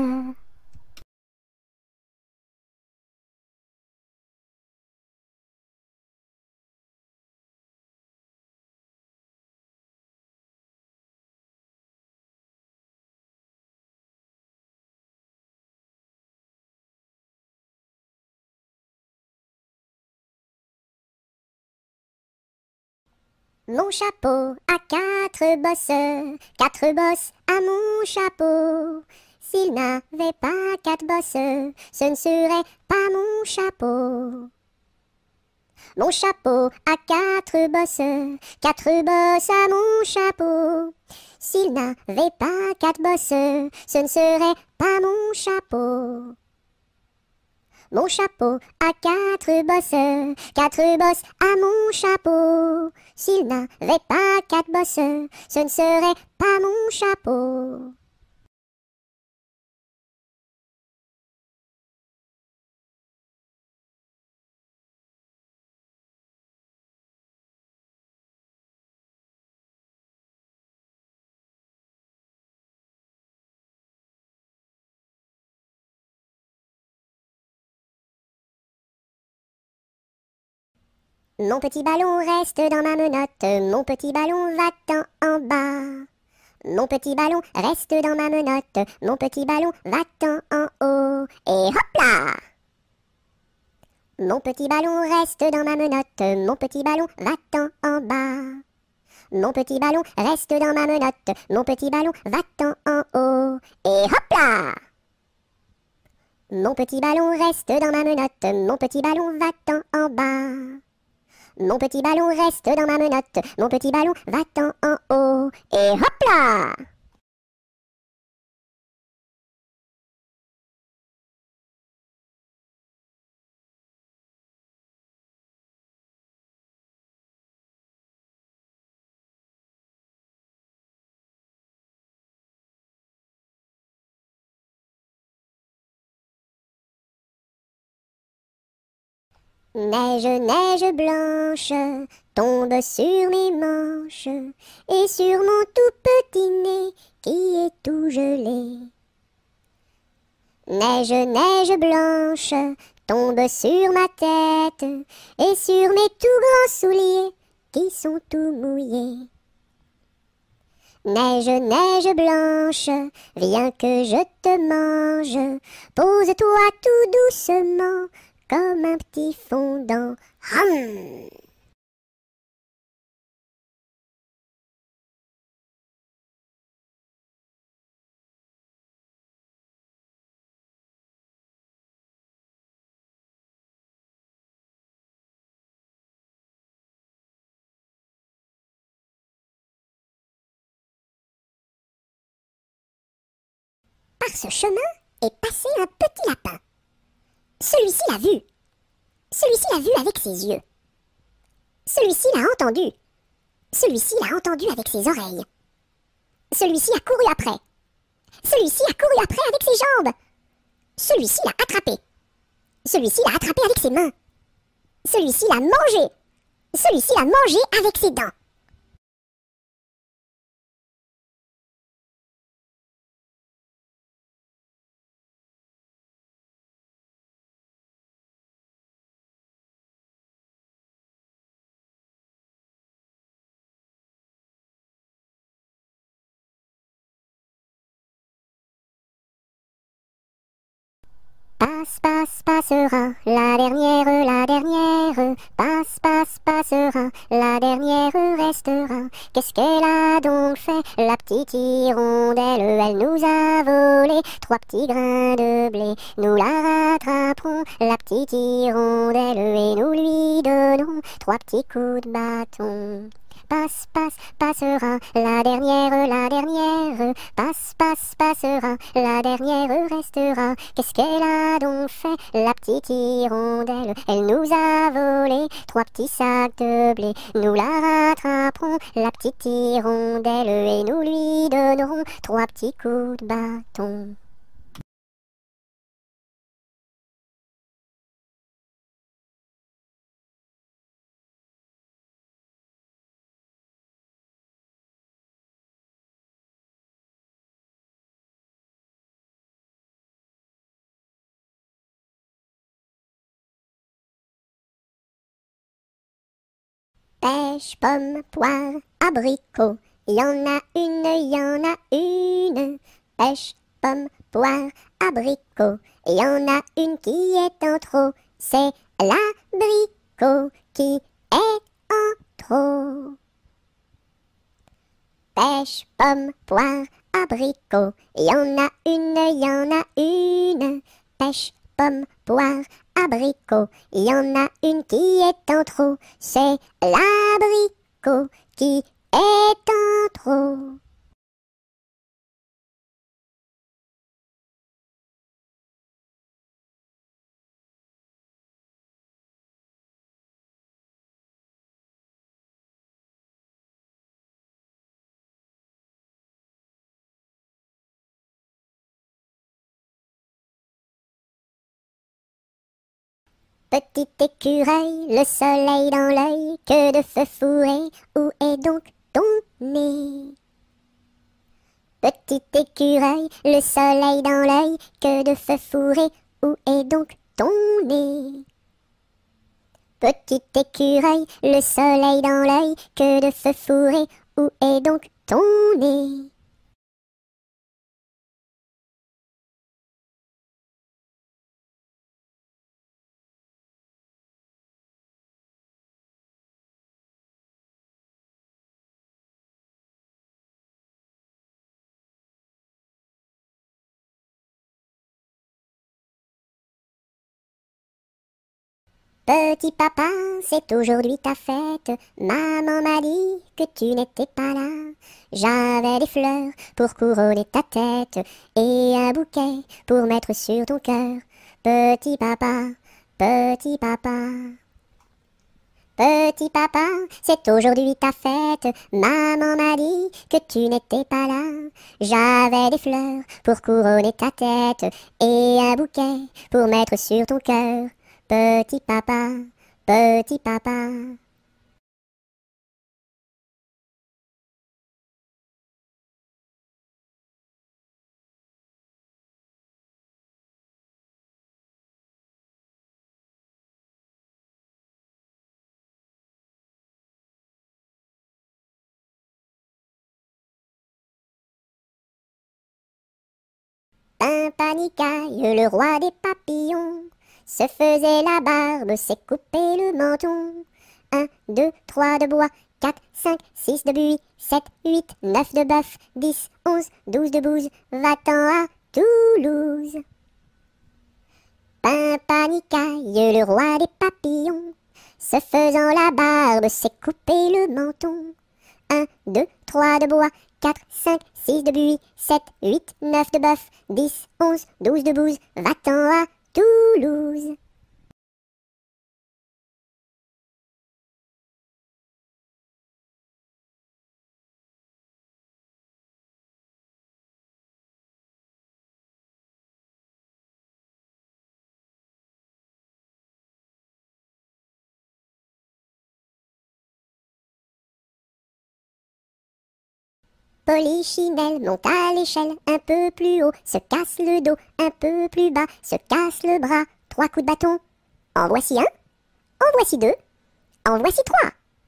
Mon chapeau a quatre bosses, quatre bosses à mon chapeau. S'il n'avait pas quatre bosses, ce ne serait pas mon chapeau. Mon chapeau a quatre bosses, quatre bosses à mon chapeau. S'il n'avait pas quatre bosses, ce ne serait pas mon chapeau. Mon chapeau a quatre bosses, quatre bosses à mon chapeau. S'il n'avait pas quatre bosses, ce ne serait pas mon chapeau. Mon petit ballon reste dans ma menotte, mon petit ballon va-t'en en bas. Mon petit ballon reste dans ma menotte, mon petit ballon va-t'en en haut. Et hop là! Mon petit ballon reste dans ma menotte, mon petit ballon va-t'en en bas. Mon petit ballon reste dans ma menotte, mon petit ballon va-t'en en haut. Et hop là! Mon petit ballon reste dans ma menotte, mon petit ballon va-t'en en bas. Mon petit ballon reste dans ma menotte, mon petit ballon va-t'en en haut. Et hop là! Neige, neige blanche, tombe sur mes manches et sur mon tout petit nez qui est tout gelé. Neige, neige blanche, tombe sur ma tête et sur mes tout grands souliers qui sont tout mouillés. Neige, neige blanche, viens que je te mange, pose-toi tout doucement comme un petit fondant. Hum. Par ce chemin est passé un petit lapin. Celui-ci l'a vu. Celui-ci l'a vu avec ses yeux. Celui-ci l'a entendu. Celui-ci l'a entendu avec ses oreilles. Celui-ci a couru après. Celui-ci a couru après avec ses jambes. Celui-ci l'a attrapé. Celui-ci l'a attrapé avec ses mains. Celui-ci l'a mangé. Celui-ci l'a mangé avec ses dents. Passe, passe, passera, la dernière, la dernière. Passe, passe, passera, la dernière restera. Qu'est-ce qu'elle a donc fait, la petite hirondelle? Elle nous a volé trois petits grains de blé. Nous la rattraperons, la petite hirondelle, et nous lui donnerons trois petits coups de bâton. Passe, passe, passera, la dernière, la dernière. Passe, passe, passera, la dernière restera. Qu'est-ce qu'elle a donc fait, la petite hirondelle? Elle nous a volé trois petits sacs de blé. Nous la rattraperons, la petite hirondelle, et nous lui donnerons trois petits coups de bâton. Pêche, pomme, poire, abricot, y en a une, y en a une. Pêche, pomme, poire, abricot, y en a une qui est en trop. C'est l'abricot qui est en trop. Pêche, pomme, poire, abricot, y en a une, y en a une. Pêche, pomme, poire, abricot, y en a une qui est en trop. C'est l'abricot qui est en trop. Petit écureuil, le soleil dans l'œil, que de feu fourré, où est donc ton nez? Petit écureuil, le soleil dans l'œil, que de feu fourré, où est donc ton nez? Petit écureuil, le soleil dans l'œil, que de feu fourré, où est donc ton nez? Petit papa, c'est aujourd'hui ta fête. Maman m'a dit que tu n'étais pas là. J'avais des fleurs pour couronner ta tête et un bouquet pour mettre sur ton cœur. Petit papa, petit papa. Petit papa, c'est aujourd'hui ta fête. Maman m'a dit que tu n'étais pas là. J'avais des fleurs pour couronner ta tête et un bouquet pour mettre sur ton cœur. Petit papa, petit papa. Pimpanicaille, le roi des papillons, se faisait la barbe, s'est coupé le menton. Un, deux, trois de bois, quatre, cinq, six de buis, sept, huit, neuf de bœuf, dix, onze, douze de bouse, va-t'en à Toulouse. Pimpanicaille, le roi des papillons, se faisant la barbe, s'est coupé le menton. Un, deux, trois de bois, quatre, cinq, six de buis, sept, huit, neuf de bœuf, dix, onze, douze de bouse, va-t'en à Toulouse. Polichinelle monte à l'échelle, un peu plus haut, se casse le dos, un peu plus bas, se casse le bras, trois coups de bâton. En voici un, en voici deux, en voici trois.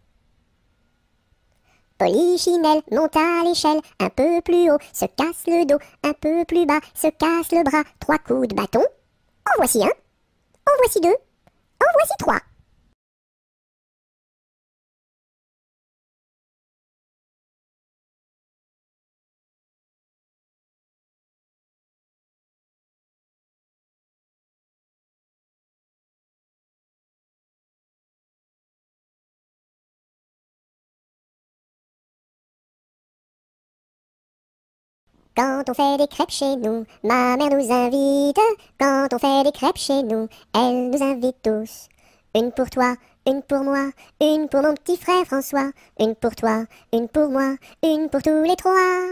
Polichinelle monte à l'échelle, un peu plus haut, se casse le dos, un peu plus bas, se casse le bras, trois coups de bâton. En voici un, en voici deux, en voici trois. Quand on fait des crêpes chez nous, ma mère nous invite. Quand on fait des crêpes chez nous, elle nous invite tous. Une pour toi, une pour moi, une pour mon petit frère François. Une pour toi, une pour moi, une pour tous les trois.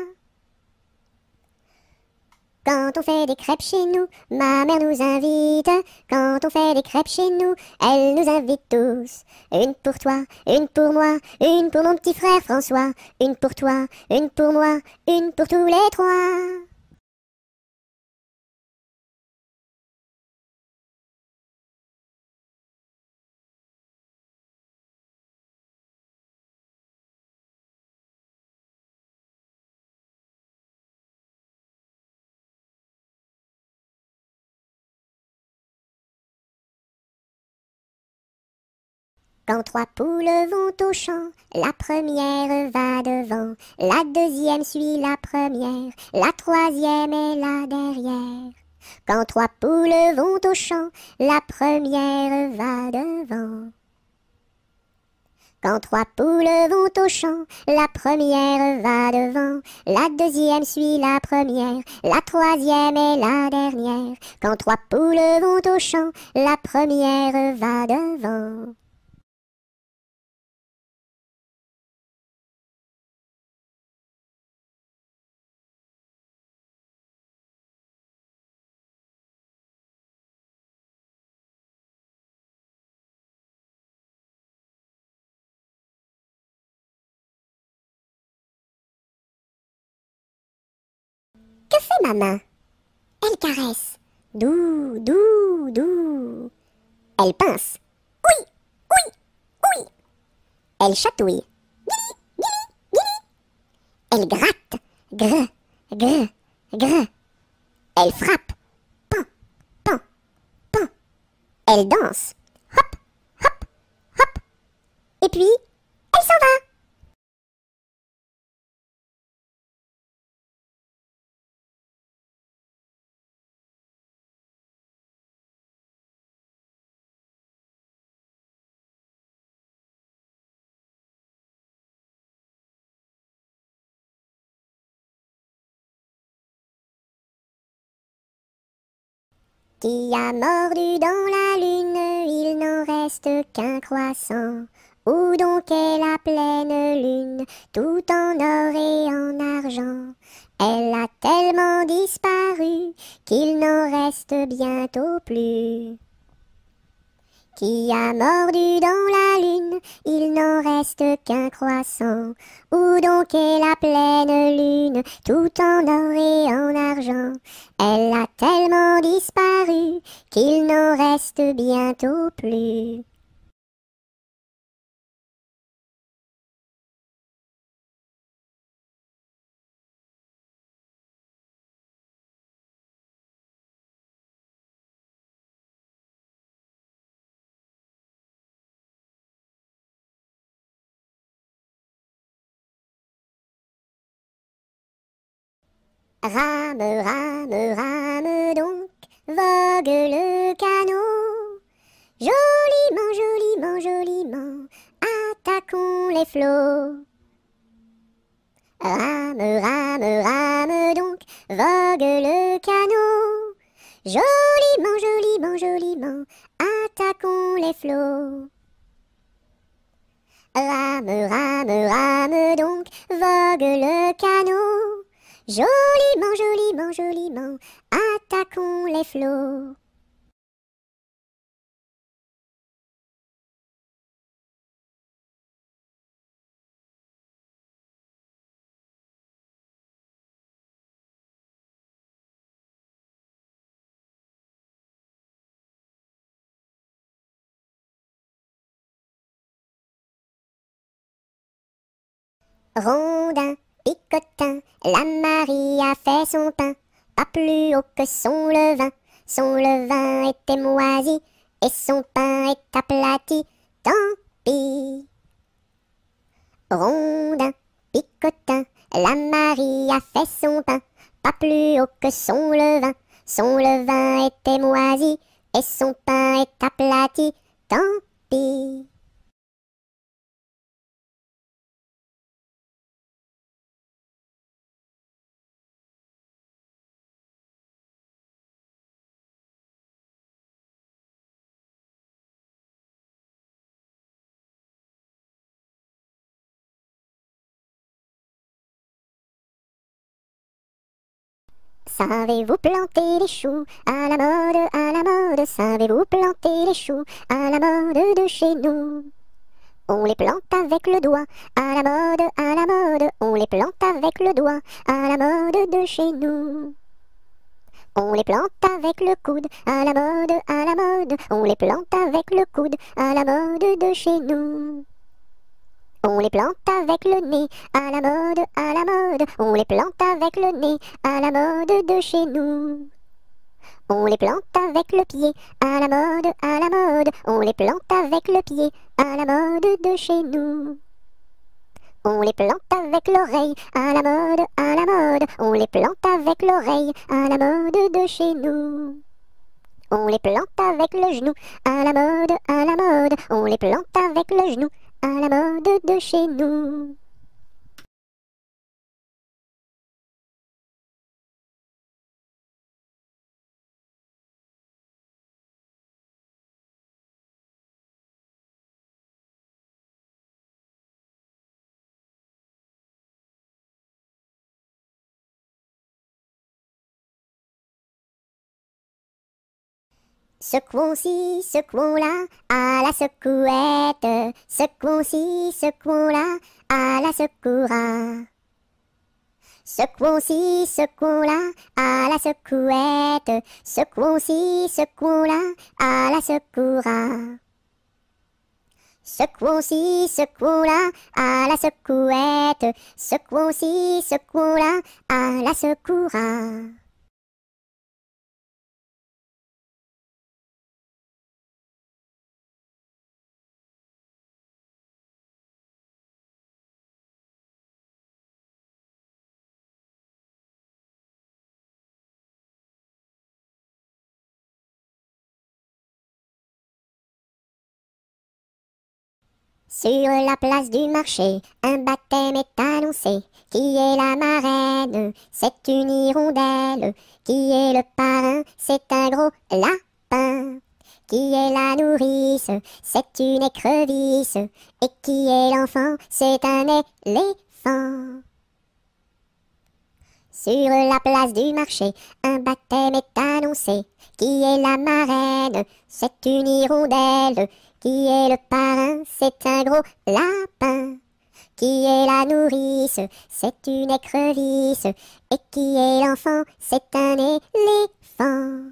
Quand on fait des crêpes chez nous, ma mère nous invite. Quand on fait des crêpes chez nous, elle nous invite tous. Une pour toi, une pour moi, une pour mon petit frère François. Une pour toi, une pour moi, une pour tous les trois. Quand trois poules vont au champ, la première va devant, la deuxième suit la première, la troisième est là derrière. Quand trois poules vont au champ, la première va devant. Quand trois poules vont au champ, la première va devant, la deuxième suit la première, la troisième est la dernière. Quand trois poules vont au champ, la première va devant. Que fait ma main? Elle caresse. Doux, doux, doux. Elle pince. Oui, oui, oui. Elle chatouille. Guili, guili, guili. Elle gratte. Gr, gr, gr. Elle frappe. Pan, pan, pan. Elle danse. Hop, hop, hop. Et puis, elle s'en va. Qui a mordu dans la lune, il n'en reste qu'un croissant. Où donc est la pleine lune, tout en or et en argent? Elle a tellement disparu qu'il n'en reste bientôt plus. Qui a mordu dans la lune, il n'en reste qu'un croissant. Où donc est la pleine lune, tout en or et en argent? Elle a tellement disparu qu'il n'en reste bientôt plus. Rame, rame, rame donc, vogue le canot. Joliment, joliment, joliment, attaquons les flots. Rame, rame, rame donc, vogue le canot. Joliment, joliment, joliment, attaquons les flots. Rame, rame, rame donc, vogue le canot. Joliment, joliment, joliment, attaquons les flots. Rondin, picotin, la Marie a fait son pain, pas plus haut que son levain. Son levain était moisi et son pain est aplati. Tant pis. Rondin, picotin, la Marie a fait son pain, pas plus haut que son levain. Son levain était moisi et son pain est aplati. Tant pis. Savez-vous planter les choux à la mode, à la mode? Savez-vous planter les choux à la mode de chez nous? On les plante avec le doigt, à la mode, à la mode. On les plante avec le doigt, à la mode de chez nous. On les plante avec le coude, à la mode, à la mode. On les plante avec le coude, à la mode de chez nous. On les plante avec le nez, à la mode, à la mode. On les plante avec le nez, à la mode de chez nous. On les plante avec le pied, à la mode, à la mode. On les plante avec le pied, à la mode de chez nous. On les plante avec l'oreille, à la mode, à la mode. On les plante avec l'oreille, à la mode de chez nous. On les plante avec le genou, à la mode, à la mode. On les plante avec le genou, à la mode de chez nous. Secouons-ci, secouons-là, à la secouette. Secouons-ci, secouons-là, à la secoura. Secouons-ci, secouons-là, à la secouette. Secouons-ci, secouons-là, à la secoura. Secouons-ci, secouons-là, à la secouette. Secouons-ci, secouons-là, à la secoura. Sur la place du marché, un baptême est annoncé. Qui est la marraine? C'est une hirondelle. Qui est le parrain? C'est un gros lapin. Qui est la nourrice? C'est une écrevisse. Et qui est l'enfant? C'est un éléphant. Sur la place du marché, un baptême est annoncé. Qui est la marraine? C'est une hirondelle. Qui est le parrain? C'est un gros lapin. Qui est la nourrice? C'est une écrevisse. Et qui est l'enfant? C'est un éléphant.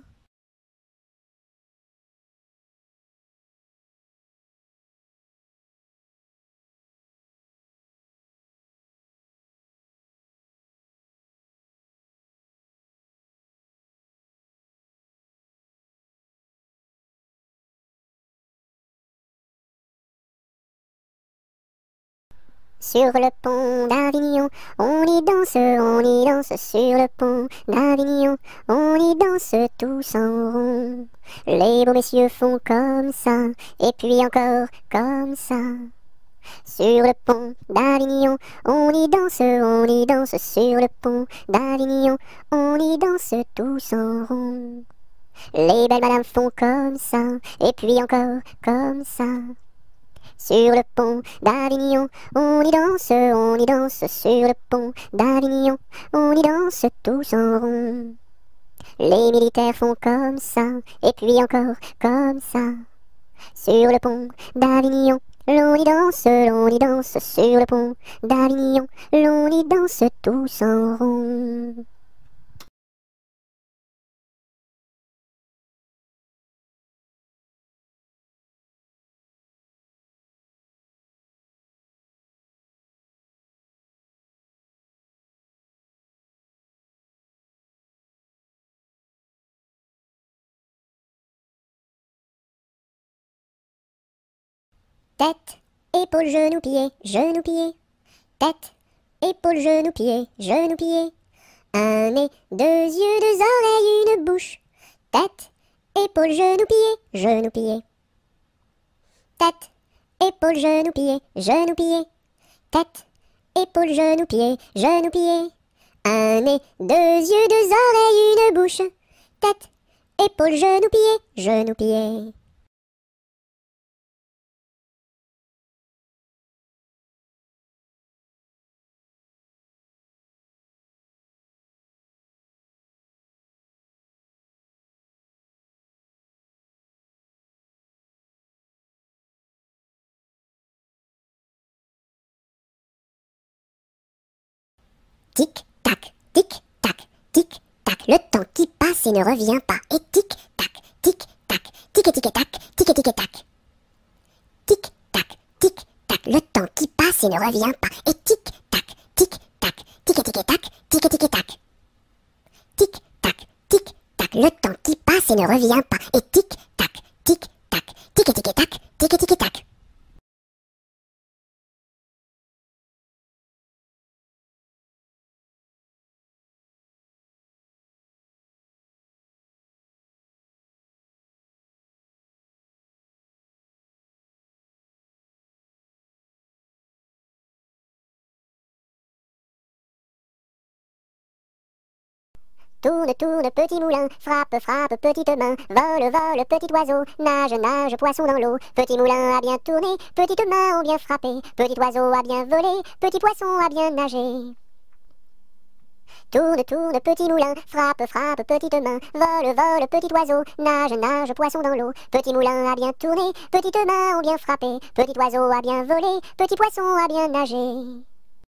Sur le pont d'Avignon, on y danse, on y danse. Sur le pont d'Avignon, on y danse tous en rond. Les beaux messieurs font comme ça, et puis encore comme ça. Sur le pont d'Avignon, on y danse, on y danse. Sur le pont d'Avignon, on y danse tous en rond. Les belles madames font comme ça, et puis encore comme ça. Sur le pont d'Avignon, on y danse, on y danse. Sur le pont d'Avignon, on y danse tous en rond. Les militaires font comme ça, et puis encore comme ça. Sur le pont d'Avignon, l'on y danse, l'on y danse. Sur le pont d'Avignon, l'on y danse tous en rond. Tête, épaule, genou, pied, genou, pied. Tête, épaule, genou, pied, genou, pied. Un nez, deux yeux, deux oreilles, une bouche. Tête, épaule, genou, pied, genou, pied. Tête, épaule, genou, pied, genou, pied. Tête, épaule, genou, pied, genou, pied. Un nez, deux yeux, deux oreilles, une bouche. Tête, épaule, genou, pied, genou, pied. Tic, tac, tic, tac, tic, tac. Le temps qui passe et ne revient pas. Et tic, tac, tic, tac, tic et tic et tac, tic et tic et tac. Tic, tac, tic, tac. Le temps qui passe et ne revient pas. Et tic, tac, tic, tac, tic et tic et tac, tic et tic et tac. Tic, tac, tic, tac. Le temps qui passe et ne revient pas. Et tic, tac, tic, tac, tic et tic et tac, tic et tic et tac. Tourne, tourne, petit moulin, frappe, frappe, petite main, vole, vole, petit oiseau, nage, nage, poisson dans l'eau. Petit moulin a bien tourné, petites mains ont bien frappé, petit oiseau a bien volé, petit poisson a bien nagé. Tourne, tourne, petit moulin, frappe, frappe, petite main, vole, vole, petit oiseau, nage, nage, poisson dans l'eau. Petit moulin a bien tourné, petites mains ont bien frappé, petit oiseau a bien volé, petit poisson a bien nagé.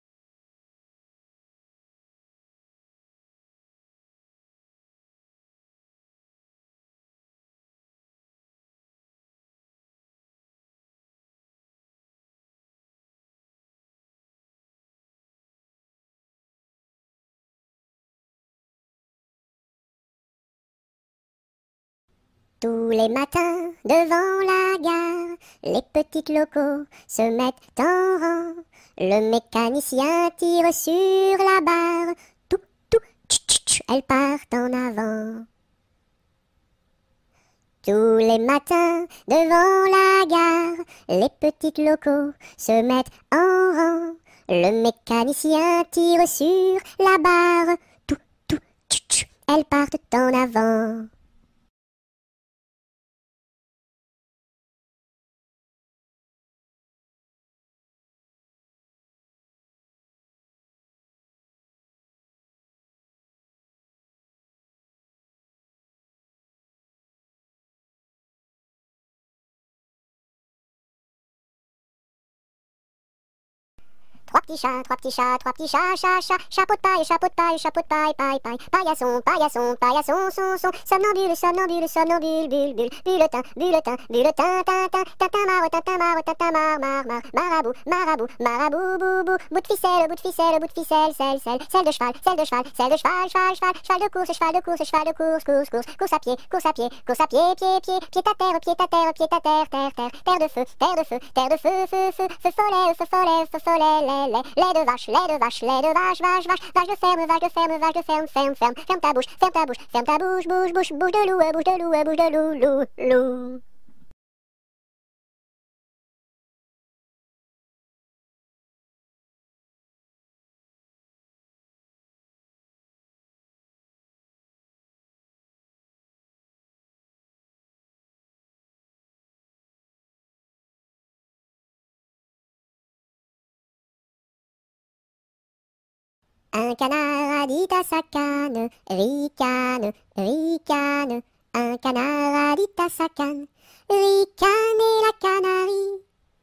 Tous les matins, devant la gare, les petites locaux se mettent en rang. Le mécanicien tire sur la barre. Tout, tout, tch, tch, tch, elles partent en avant. Tous les matins, devant la gare, les petites locaux se mettent en rang. Le mécanicien tire sur la barre. Tout, tout, tch, tch, elles partent en avant. Trois petits chats, trois petits chats, trois petits chats, chat, chat, chapeau de paille, chapeau de paille, chapeau de paille, paille, paille, paillasson, paillasson, paillasson, son, son, somnambule, somnambule, somnambule, bulle, bulle, bulletin, bulletin, bulletin, tintin, tintin, marre, tintin, marre, tintin, marre, marre, marre, marabout, marabout, marabout, bou, bou, bout de ficelle, bout de ficelle, bout de ficelle, selle, selle, selle de cheval, selle de cheval, selle de cheval, cheval, cheval, cheval de course, cheval de course, cheval de course, course, course, course à pied, course à pied, course à pied, pied, pied, pied à terre, pied à terre, pied à terre, terre, terre, terre de feu, terre de feu, terre de feu, feu, feu, feu follet, feu follet, feu follet, lait, lait, lait de vache, lait de vache, lait de vache, vache, vache, vache de ferme, vache de ferme, vache de ferme, ferme, ferme, ferme ta bouche, ferme ta bouche, ferme ta bouche, bouche, bouche, bouche de loup, bouche de loup, bouche de loup, loup, loup. Un canard a dit à sa canne, ricane, ricane. Un canard a dit à sa canne, ricane la canarie.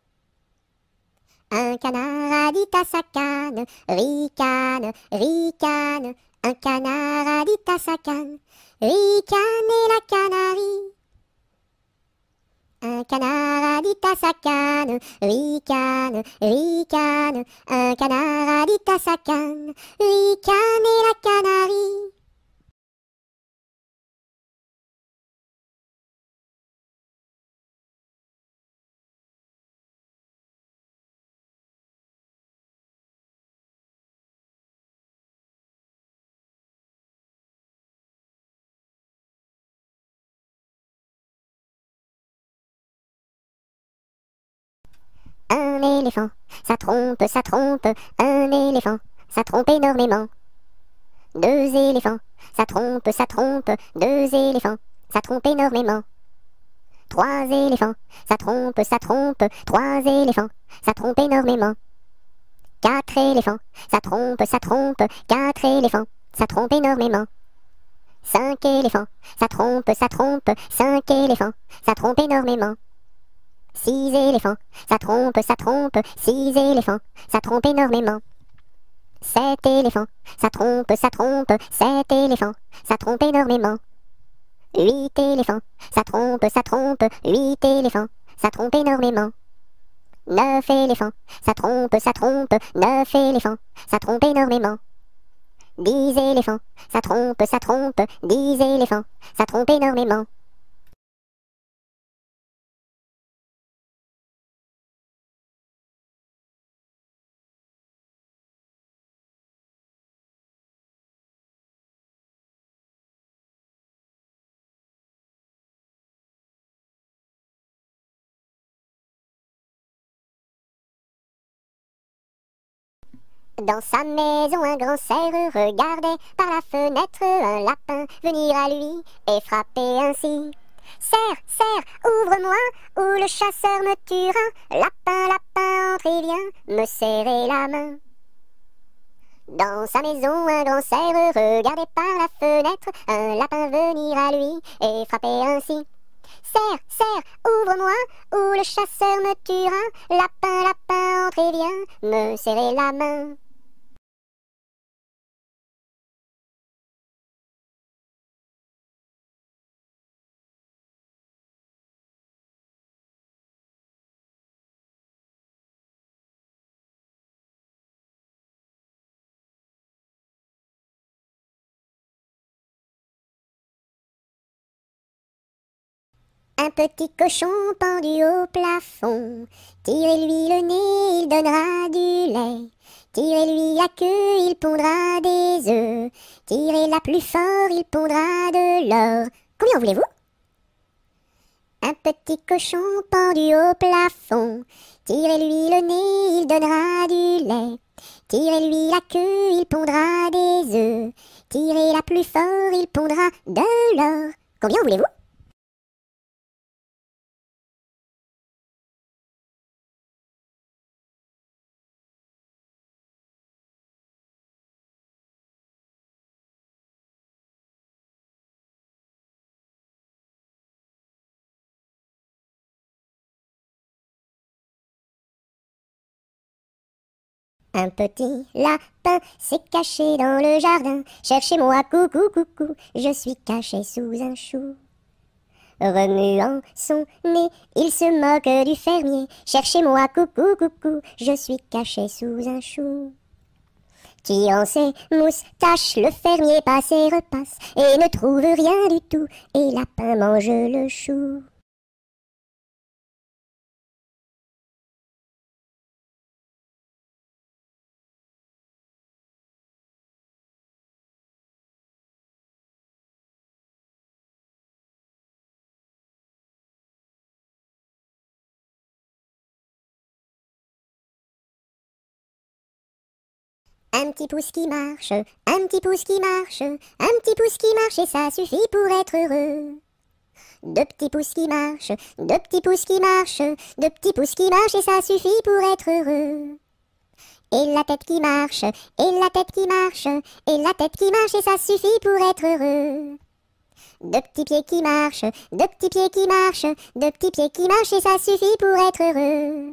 Un canard a dit à sa canne, ricane, ricane. Un canard a dit à sa canne, ricane la canarie. Un canard a dit à sa canne, ricane, ricane. Un canard a dit à sa canne, ricane la canarie. Un éléphant, ça trompe, ça trompe. Un éléphant, ça trompe énormément. Deux éléphants, ça trompe, ça trompe. Deux éléphants, ça trompe énormément. Trois éléphants, ça trompe, ça trompe. Trois éléphants, ça trompe énormément. Quatre éléphants, ça trompe, ça trompe. Quatre éléphants, ça trompe énormément. Cinq éléphants, ça trompe, ça trompe. Cinq éléphants, ça trompe énormément. Six éléphants, ça trompe, ça trompe. Six éléphants, ça trompe énormément. Sept éléphants, ça trompe, ça trompe. Sept éléphants, ça trompe énormément. Huit éléphants, ça trompe, ça trompe. Huit éléphants, ça trompe énormément. Neuf éléphants, ça trompe, ça trompe. Neuf éléphants, ça trompe énormément. Dix éléphants, ça trompe, ça trompe. Dix éléphants, ça trompe énormément. Dans sa maison, un grand cerf regardait par la fenêtre un lapin venir à lui et frapper ainsi. Cerf, cerf, ouvre-moi, ou le chasseur me tuera. Lapin, lapin, entre et viens me serrer la main. Dans sa maison, un grand cerf regardait par la fenêtre un lapin venir à lui et frapper ainsi. Cerf, cerf, ouvre-moi, ou le chasseur me tuera. Lapin, lapin, entre et viens me serrer la main. Un petit cochon pendu au plafond, tirez-lui le nez, il donnera du lait. Tirez-lui la queue, il pondra des œufs. Tirez-la plus fort, il pondra de l'or. Combien voulez-vous? Un petit cochon pendu au plafond, tirez-lui le nez, il donnera du lait. Tirez-lui la queue, il pondra des œufs. Tirez-la plus fort, il pondra de l'or. Combien voulez-vous? Un petit lapin s'est caché dans le jardin. Cherchez-moi, coucou, coucou, je suis caché sous un chou. Remuant son nez, il se moque du fermier. Cherchez-moi, coucou, coucou, je suis caché sous un chou. Tirant ses moustaches, le fermier passe et repasse et ne trouve rien du tout, et lapin mange le chou. Un petit pouce qui marche, un petit pouce qui marche, un petit pouce qui marche et ça suffit pour être heureux. Deux petits pouces qui marchent, deux petits pouces qui marchent, deux petits pouces qui marchent et ça suffit pour être heureux. Et la tête qui marche, et la tête qui marche, et la tête qui marche et ça suffit pour être heureux. Deux petits pieds qui marchent, deux petits pieds qui marchent, deux petits pieds qui marchent et ça suffit pour être heureux.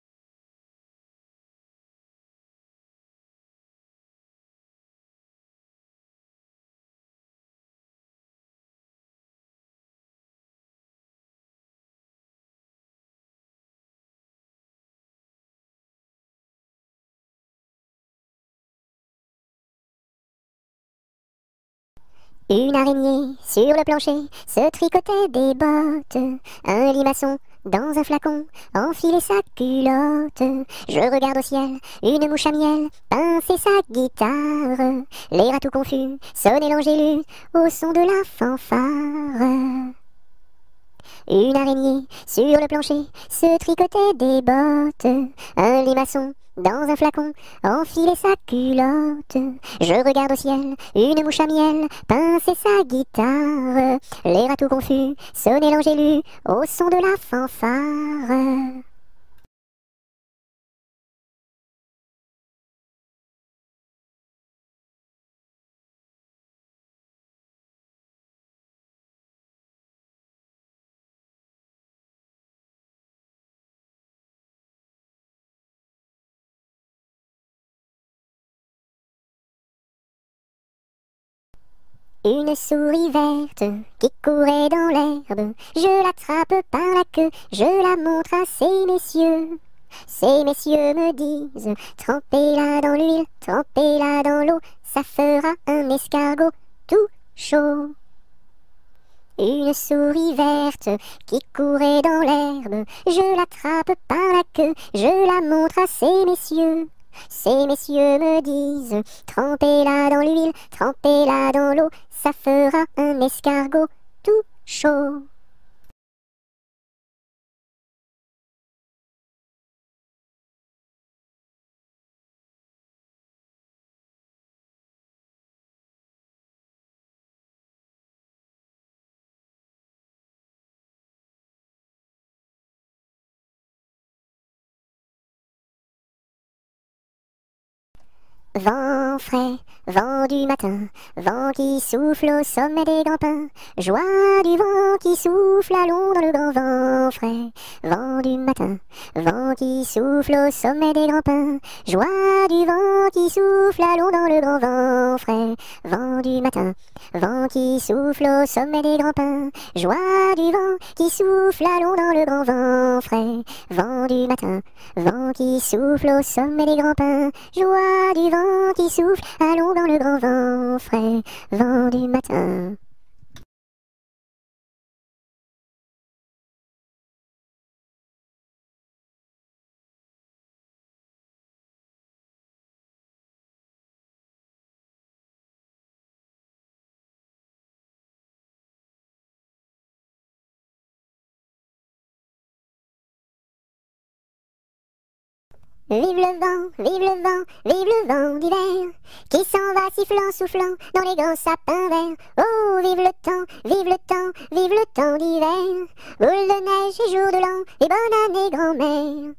Une araignée sur le plancher se tricotait des bottes. Un limaçon dans un flacon enfilait sa culotte. Je regarde au ciel, une mouche à miel pincer sa guitare. Les rats tout confus sonnaient l'angélus au son de la fanfare. Une araignée sur le plancher se tricotait des bottes. Un limaçon dans un flacon enfilait sa culotte. Je regarde au ciel, une mouche à miel pinçait sa guitare. Les rats tout confus sonnaient l'angélus au son de la fanfare. Une souris verte qui courait dans l'herbe, je l'attrape par la queue, je la montre à ces messieurs. Ces messieurs me disent, trempez-la dans l'huile, trempez-la dans l'eau, ça fera un escargot tout chaud. Une souris verte qui courait dans l'herbe, je l'attrape par la queue, je la montre à ces messieurs. Ces messieurs me disent, trempez-la dans l'huile, trempez-la dans l'eau, ça fera un escargot tout chaud. Vent frais, vent du matin, vent qui souffle au sommet des grands pins, joie du vent qui souffle, allons dans le grand vent frais. Vent du matin, vent qui souffle au sommet des grands pins, joie du vent qui souffle, allons dans le grand vent frais. Vent du matin, vent qui souffle au sommet des grands pins, joie du vent qui souffle, allons dans le grand vent frais. Vent du matin, vent qui souffle au sommet des grands pins, joie du vent qui souffle, allons dans le grand vent frais, vent du matin. Vive le vent, vive le vent, vive le vent d'hiver, qui s'en va sifflant, soufflant dans les grands sapins verts. Oh, vive le temps, vive le temps, vive le temps d'hiver, boule de neige et jour de l'an, et bonne année grand-mère.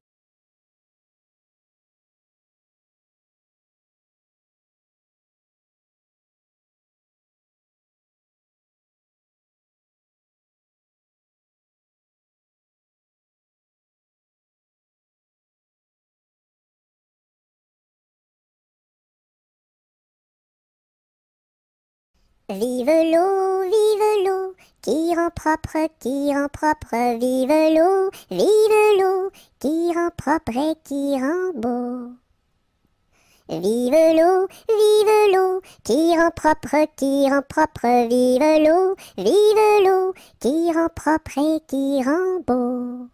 Vive l'eau, vive l'eau, qui rend propre, qui rend propre, vive l'eau, vive l'eau, qui rend propre et qui rend beau. Vive l'eau, vive l'eau, qui rend propre, qui rend propre, vive l'eau, vive l'eau, qui rend propre et qui rend beau.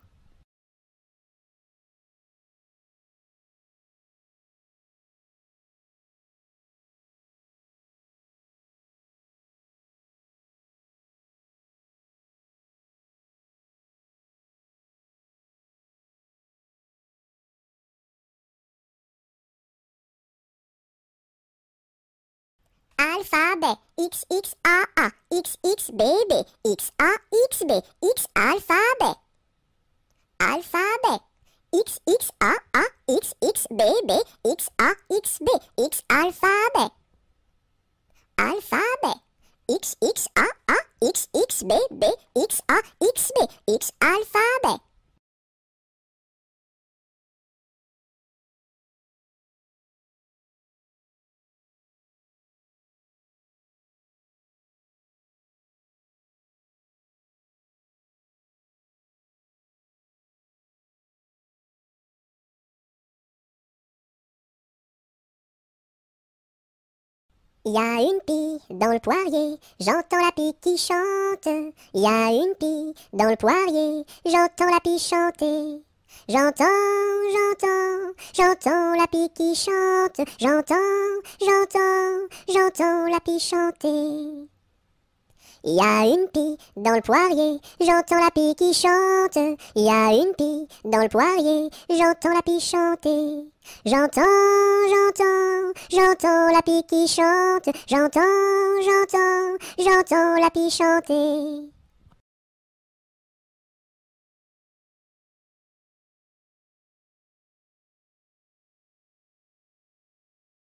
Alphabet, X X A A, X X B B, X A X B, X alphabet. Alphabet, X X A A, X X B B, X A X B, X alphabet. Alphabet, X X A A, X X B B, X A X B, X alphabet. Il y a une pie dans le poirier, j'entends la pie qui chante. Il y a une pie dans le poirier, j'entends la pie chanter. J'entends, j'entends, j'entends la pie qui chante. J'entends, j'entends, j'entends la pie chanter. Il y a une pie dans le poirier, j'entends la pie qui chante. Il y a une pie dans le poirier, j'entends la pie chanter. J'entends, j'entends, j'entends la pie qui chante. J'entends, j'entends, j'entends la pie chanter.